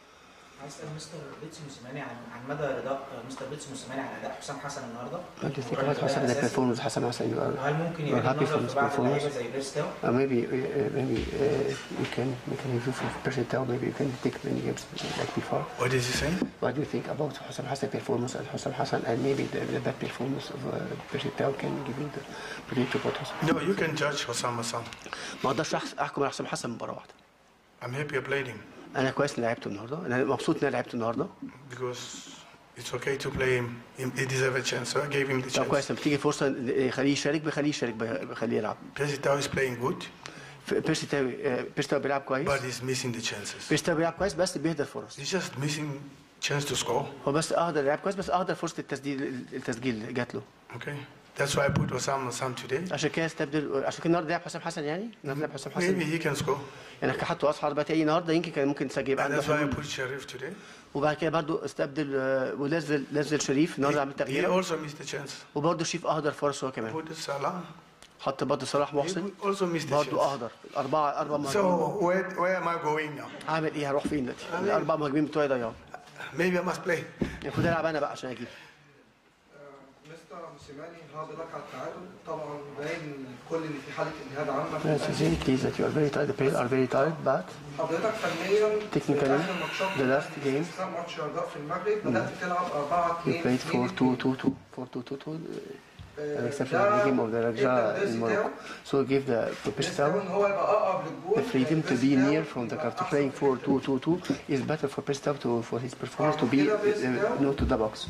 عايز اسال مستر بيتسو موسيماني عن عن مدى رضا مستر بيتسو موسيماني على اداء حسام حسن النهارده. What do you think about حسام the performance حسام حسن؟ هل ممكن يبقى happy from his performance? زي بيرستاو؟ Uh, maybe uh, maybe uh, you can you can improve from Persetao. Maybe you can take many games like before. What did you say? What do you think about حسام حسن performance and حسام حسن and maybe the, the bad performance of uh, Persetao can give you the predict about حسام. No, you can judge Hussam Hassan. ما اقدرش احكم على حسام حسن مباراه واحده. I'm happy I played him. انا كويس اني لعبته النهارده انا مبسوط اني لعبته النهارده Because it's okay to play him. He deserves a chance, so I gave him the chance. كويس لما بتيجي فرصه يخليه يشارك بخليه يشارك بخليه يلعب. Persetao is playing good. بيرستاو بيرستاو بيلعب كويس. But he's missing the chances. بيرستاو بيلعب كويس بس بيهدر فرص. He's just missing chance to score. هو بس اهدر لعب كويس بس اهدر فرصه التسديد التسجيل جات له. Okay. That's why I put Hussam Hassan today. عشان كده استبدل عشان كده النهارده لعب حسام حسن يعني النهارده لعب حسام حسن. Maybe he can score. يعني حطوا اصحى ضربات اي النهارده يمكن كان ممكن يسجل يبقى عنده. That's why I put Sharif today. وبعد كده برضه استبدل ونزل نزل شريف النهارده عمل تغيير. He also missed the chance. وبرضه شريف اهدر فرص هو كمان. Put Salah. حط برضه صلاح محسن برضه اهدر الاربعه اربع مهاجمين. So where where am I going now? هعمل ايه؟ هروح فين دلوقتي؟ الاربع مهاجمين بتوعي ضيعوا. Maybe I must play. المفروض العب انا بقى عشان اجيب. مستر موسيماني هارد لك على التعادل، طبعا باين كل اللي في حاله اجهاد عامه. Yes, it's very clear that you are very tired. The players are very tired, but حضرتك فنيا technically the last game ماتش رجاء في المغرب بدات تلعب أربعة you اثنين played four two two two four two two two an exception of the game of the Raja in Morocco. So give the Peshtaw the freedom to be near from the car. To playing four two two two is better for Peshtaw to for his performance to be uh, no to the box.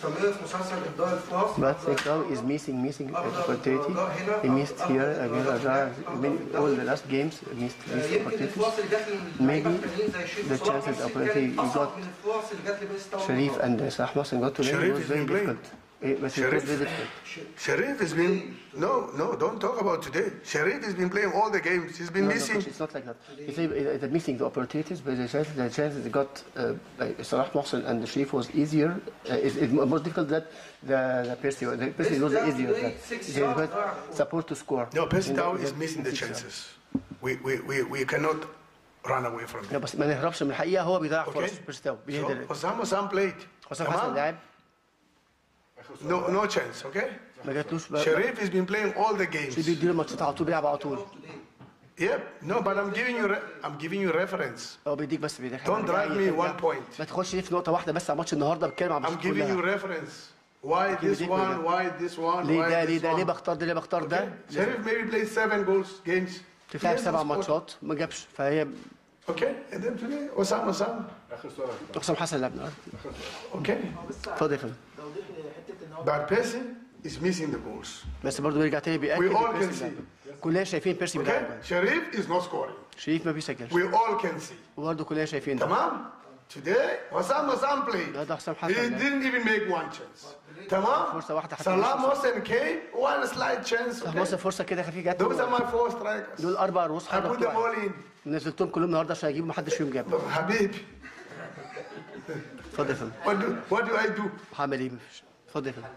But Peshtaw is missing missing opportunity. He missed here against Raja. All the last games missed missed opportunities. Maybe the chances opportunity he got Sharif and Salah Mohsen got to him was very difficult. But it was very difficult. Sharif has been no no don't talk about today. Sharif has been playing all the games. He's been No, no, missing. coach, it's not like that. It's, it's a missing the opportunities, but the chance the chance they got uh, like Salah Mohsen and the Sharif was easier. Uh, it's, it's more difficult that the the Percy the Percy was easier. That they got support to score. No, Peshtaw is missing the chances. We we we we cannot run away from it. لا بس ما نهربش من الحقيقة، هو بيضيع فرص بيرستاو بيهدر. So Osama Sam played. حسام حسن لاعب. No no chance, okay? ما جاتلوش بقى. Sharif has been playing all the games. شريف بيديله ماتشات على طول بيلعب على طول. Yep. No, but I'm giving you re- I'm giving you reference. هو بيديك بس بيديك. Don't drive me one point. ما تخش ليه في نقطة واحدة بس على ماتش النهاردة بتكلم عن I'm giving you reference. Why this one? Why this one? ليه Why ده ليه this ده ليه one? بختار ده ليه بختار ده؟ Sharif maybe played seven goals games. تلعب سبع ماتشات ما جابش فهي. Okay, and then today Osama Sam. حسام حسن لعب النهارده. Okay. اتفضل يا فندم. But Percy is missing the goals. بس برضه بيرجع تاني بيأكد. We all can بيرسي see. بيلعب. كلنا شايفين بيرسي بيلعب. Okay, Sharif is not scoring. شريف ما بيسجلش. We all can see. وبرضه كلنا شايفين ده. تمام. Today Osama Sam played. لا ده حسام He حسن. didn't even make one chance. تمام. فرصة واحدة حتى. Salah Mohsen came one slight chance. صلاح محسن فرصة كده خفيفة جت. Those are my four strikers. دول أربع رؤوس I حربة put them all in. نزلتهم كلهم النهارده عشان اجيب محدش فيهم جاب. حبيبي. اتفضل يا فندم. What do What do I do? هعمل ايه؟ مفيش. اتفضل يا فندم.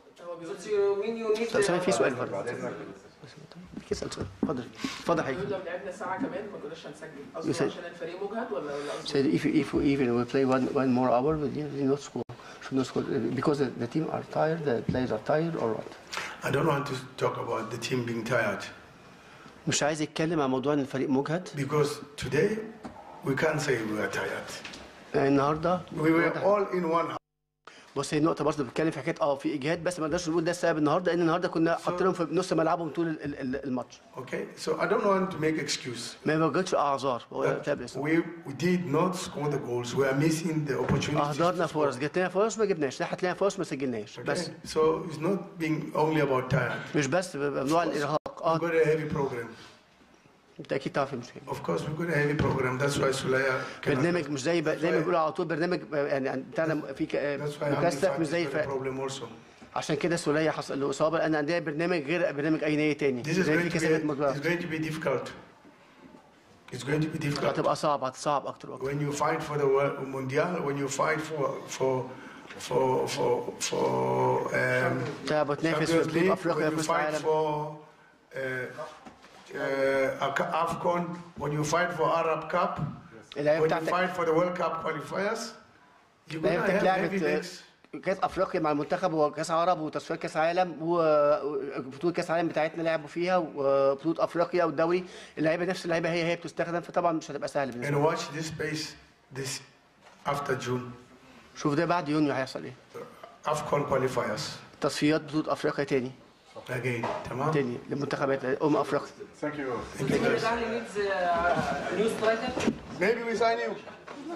طب سامي في سؤال برضه. اسال سؤال. اتفضل. اتفضل حضرتك. لو لعبنا ساعة كمان ما كناش هنسجل. You قصدي said- عشان الفريق مجهد ولا ولا So if if even we play one one more hour, we will not score. Should not score because the, the team are tired, the players are tired or what? I don't want to talk about the team being tired مش عايز يتكلم عن موضوع ان الفريق مجهد. because today we can't say we are tired. يعني النهارده We were all in one. بص هي النقطة برضه بتتكلم في حكاية اه في اجهاد بس ما نقدرش نقول ده السبب النهارده لان النهارده كنا حاطينهم في نص ملعبهم طول ال- ال- الماتش. Okay, so I don't want to make excuse. ما بوجدش اعذار هو But تعب اسمه. we, we did not score the goals. We are missing the opportunities. اهدرنا فرص جات لنا فرص ما جبناش، راحت لنا فرص ما سجلناش بس. Okay, so it's not being only about tired. مش بس بموضوع الارهاق We've اه got a heavy program. انت اكيد تعرف المشكله. Of course, we've got a heavy program. That's why Sulaya cannot. برنامج مش زي زي ما بيقولوا على طول برنامج يعني بتاعنا في ك- That's why مكثف مش Hamdi زي Fati ف... got a problem also. عشان كده سولية حصل له اصابه لان عندنا برنامج غير برنامج اي نادي تاني This is زي في going to كاس العالم be, المجموعات. it's going to be difficult. It's going to be difficult. هتبقى صعب هتصعب اكتر واكتر. When you fight for the world mundial, when you fight for for for for for um, تلعب وتنافس Champions في بطولة League, افريقيا when you كاس fight العالم. for uh, uh, AFCON, when you fight for Arab Cup, اللعيبه when you بتاعتك fight for the World Cup qualifiers, you're gonna لعيبتك have heavy لعبت legs. كاس افريقيا مع المنتخب وكاس عرب وتصفيات كاس عالم وبطوله كاس عالم بتاعتنا لعبوا فيها وبطوله افريقيا والدوري اللعيبه نفس اللعيبه هي هي بتستخدم فطبعا مش هتبقى سهل بالنسبه And لنا. watch this pace, this after June, شوف ده بعد يونيو هيحصل ايه. AFCON qualifiers تصفيات بطوله افريقيا تاني again. تمام. تاني لمنتخبات امم افريقيا. Thank you. Thank you. الاهلي needs a new striker. Maybe we sign you.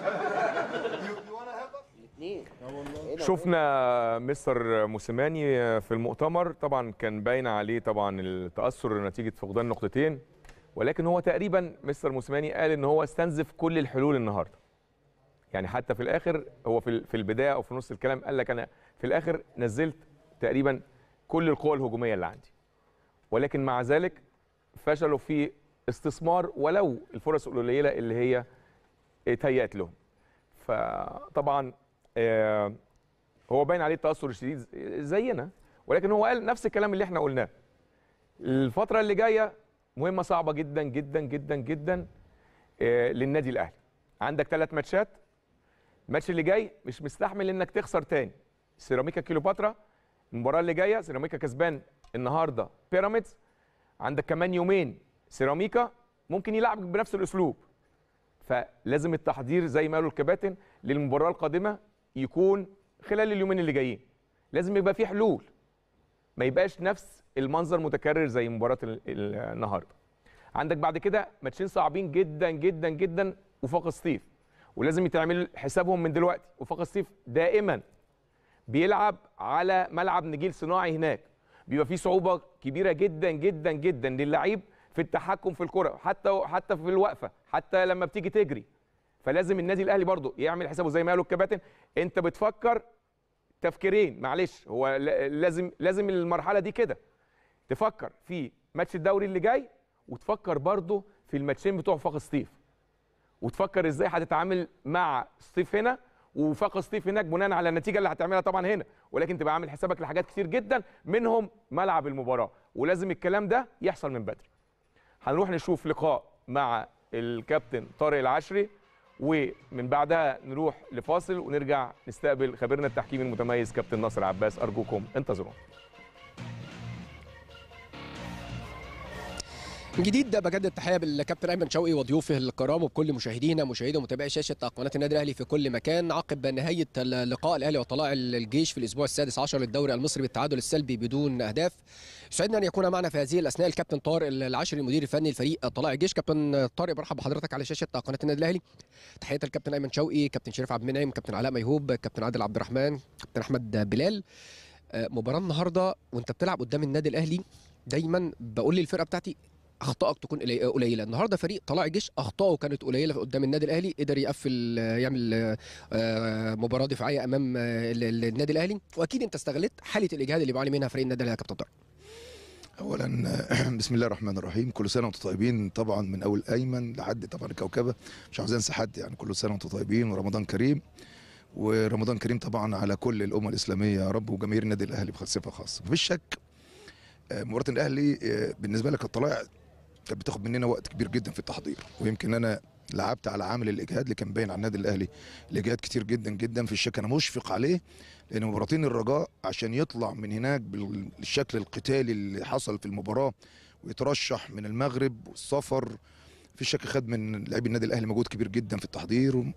شفنا مستر موسيماني في المؤتمر، طبعا كان باين عليه طبعا التاثر نتيجه فقدان نقطتين، ولكن هو تقريبا مستر موسيماني قال ان هو استنزف كل الحلول النهارده. يعني حتى في الاخر هو في في البدايه او في نص الكلام قال لك انا في الاخر نزلت تقريبا كل القوى الهجوميه اللي عندي، ولكن مع ذلك فشلوا في استثمار ولو الفرص القليله اللي هي اتهيأت لهم. فطبعا آه هو باين عليه التأثر الشديد زينا، ولكن هو قال نفس الكلام اللي احنا قلناه، الفتره اللي جايه مهمه صعبه جدا جدا جدا جدا آه للنادي الاهلي. عندك ثلاث ماتشات، الماتش اللي جاي مش مستحمل انك تخسر تاني. سيراميكا كيلوباترا المباراه اللي جايه، سيراميكا كسبان النهارده بيراميدز، عندك كمان يومين سيراميكا ممكن يلعبك بنفس الاسلوب. فلازم التحضير زي ما قالوا الكباتن للمباراه القادمه يكون خلال اليومين اللي جايين. لازم يبقى في حلول، ما يبقاش نفس المنظر متكرر زي مباراه النهارده. عندك بعد كده ماتشين صعبين جدا جدا جدا، وفاق سطيف، ولازم يتعمل حسابهم من دلوقتي. وفاق سطيف دائما بيلعب على ملعب نجيل صناعي هناك، بيبقى فيه صعوبه كبيره جدا جدا جدا للعيب في التحكم في الكره، حتى حتى في الوقفه، حتى لما بتيجي تجري. فلازم النادي الاهلي برضو يعمل حسابه زي ما قالوا الكباتن. انت بتفكر تفكيرين، معلش هو لازم لازم المرحله دي كده تفكر في ماتش الدوري اللي جاي، وتفكر برضو في الماتشين بتوع وفاق سطيف، وتفكر ازاي هتتعامل مع سطيف هنا ووفاق سطيف هناك بناء على النتيجه اللي هتعملها طبعا هنا، ولكن تبقى عامل حسابك لحاجات كتير جدا منهم ملعب المباراه، ولازم الكلام ده يحصل من بدري. هنروح نشوف لقاء مع الكابتن طارق العشري، ومن بعدها نروح لفاصل ونرجع نستقبل خبيرنا التحكيمي المتميز كابتن ناصر عباس. ارجوكم انتظرونا. من جديد بجدد التحيه بالكابتن ايمن شوقي وضيوفه الكرام وبكل مشاهدينا مشاهدي ومتابعي شاشه قناه النادي الاهلي في كل مكان. عقب نهايه لقاء الاهلي وطلائع الجيش في الاسبوع السادس عشر للدوري المصري بالتعادل السلبي بدون اهداف، يسعدنا ان يكون معنا في هذه الاثناء الكابتن طارق العشري المدير الفني لفريق طلائع الجيش. كابتن طارق برحب بحضرتك على شاشه قناه النادي الاهلي. تحيه الكابتن ايمن شوقي، كابتن شريف عبد المنعم، كابتن علاء ميهوب، كابتن عادل عبد الرحمن، كابتن احمد بلال. مباراه النهارده وانت بتلعب قدام النادي الاهلي دايما بقول للفرقه بتاعتي اخطائك تكون قليله. النهارده فريق طلائع الجيش اخطائه كانت قليله قدام النادي الاهلي، قدر يقفل يعمل مباراه دفاعيه امام النادي الاهلي، واكيد انت استغلت حاله الاجهاد اللي بيعاني منها فريق النادي الاهلي يا كابتن طارق. اولا بسم الله الرحمن الرحيم، كل سنه وانتم طيبين، طبعا من اول ايمن لحد طبعا الكوكبه، مش عاوز انسى حد يعني. كل سنه وانتم طيبين ورمضان كريم، ورمضان كريم طبعا على كل الامه الاسلاميه يا رب، وجماهير النادي الاهلي بصفه خاصه. مفيش شك مباراه الاهلي بالنسبه لك الطلائع كانت بتاخد مننا وقت كبير جدا في التحضير، ويمكن انا لعبت على عامل الاجهاد اللي كان باين على النادي الاهلي، الاجهاد كتير جدا جدا في الشك. انا مشفق عليه لان مباراتين الرجاء عشان يطلع من هناك بالشكل القتالي اللي حصل في المباراه ويترشح من المغرب والسفر، في الشك خد من لاعبي النادي الاهلي مجهود كبير جدا في التحضير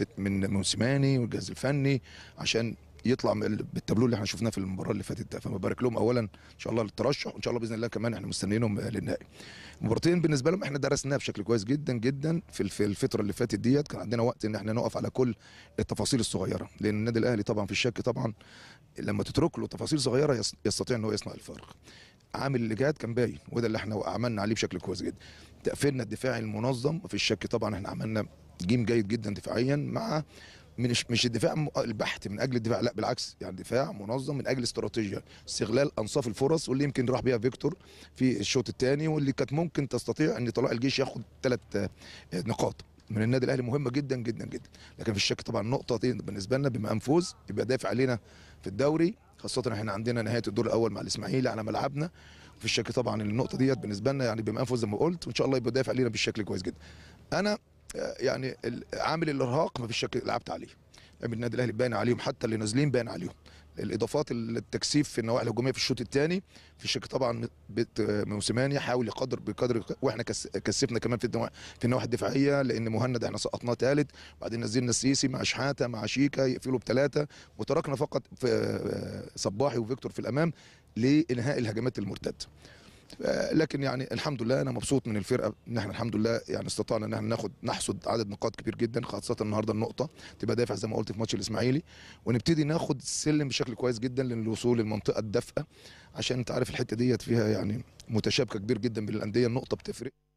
من موسيماني والجهاز الفني عشان يطلع بالتابلو اللي احنا شفناه في المباراه اللي فاتت ده. فبارك لهم اولا ان شاء الله للترشح، وان شاء الله باذن الله كمان احنا مستنيينهم للنهائي. مباراتين بالنسبه لهم احنا درسناها بشكل كويس جدا جدا في الفتره اللي فاتت ديت، كان عندنا وقت ان احنا نقف على كل التفاصيل الصغيره، لان النادي الاهلي طبعا في الشك طبعا لما تترك له تفاصيل صغيره يستطيع ان هو يصنع الفارق. عامل الاجهاد كان باين، وده اللي احنا عملنا عليه بشكل كويس جدا. تقفيلنا الدفاعي المنظم في الشك طبعا احنا عملنا جيم جيد جدا دفاعيا، مع مش مش الدفاع البحت من اجل الدفاع، لا بالعكس، يعني دفاع منظم من اجل استراتيجيه استغلال انصاف الفرص، واللي يمكن راح بيها فيكتور في الشوط الثاني، واللي كانت ممكن تستطيع ان طلائع الجيش ياخد ثلاث نقاط من النادي الاهلي مهمه جدا جدا جدا. لكن في الشك طبعا نقطتين بالنسبه لنا بما فوز يبقى دافع علينا في الدوري، خاصه احنا عندنا نهايه الدور الاول مع الاسماعيلي على ملعبنا. في الشك طبعا النقطه ديت بالنسبه لنا يعني بما فوز زي ما قلت، وان شاء الله يبقى دافع علينا بالشكل كويس جدا. انا يعني عامل الارهاق ما فيش شك لعبت عليه، لاعبي النادي الاهلي باين عليهم، حتى اللي نازلين باين عليهم الاضافات التكثيف في النواحي الهجوميه في الشوط الثاني. في الشك طبعا موسيماني حاول يقدر بقدر، واحنا كثفنا كمان في النواحي في النواحي الدفاعيه، لان مهند احنا سقطناه ثالث، وبعدين نزلنا السيسي مع شحاته مع شيكا يقفلوا بثلاثه، وتركنا فقط في صباحي وفيكتور في الامام لانهاء الهجمات المرتده. لكن يعني الحمد لله انا مبسوط من الفرقه ان احنا الحمد لله يعني استطعنا ان احنا ناخد نحصد عدد نقاط كبير جدا، خاصه النهارده النقطه تبقى دافع زي ما قلت في ماتش الاسماعيلي، ونبتدي ناخد السلم بشكل كويس جدا للوصول للمنطقه الدافئه، عشان انت عارف الحته ديت فيها يعني متشابكه كبير جدا بين الانديه، النقطه بتفرق.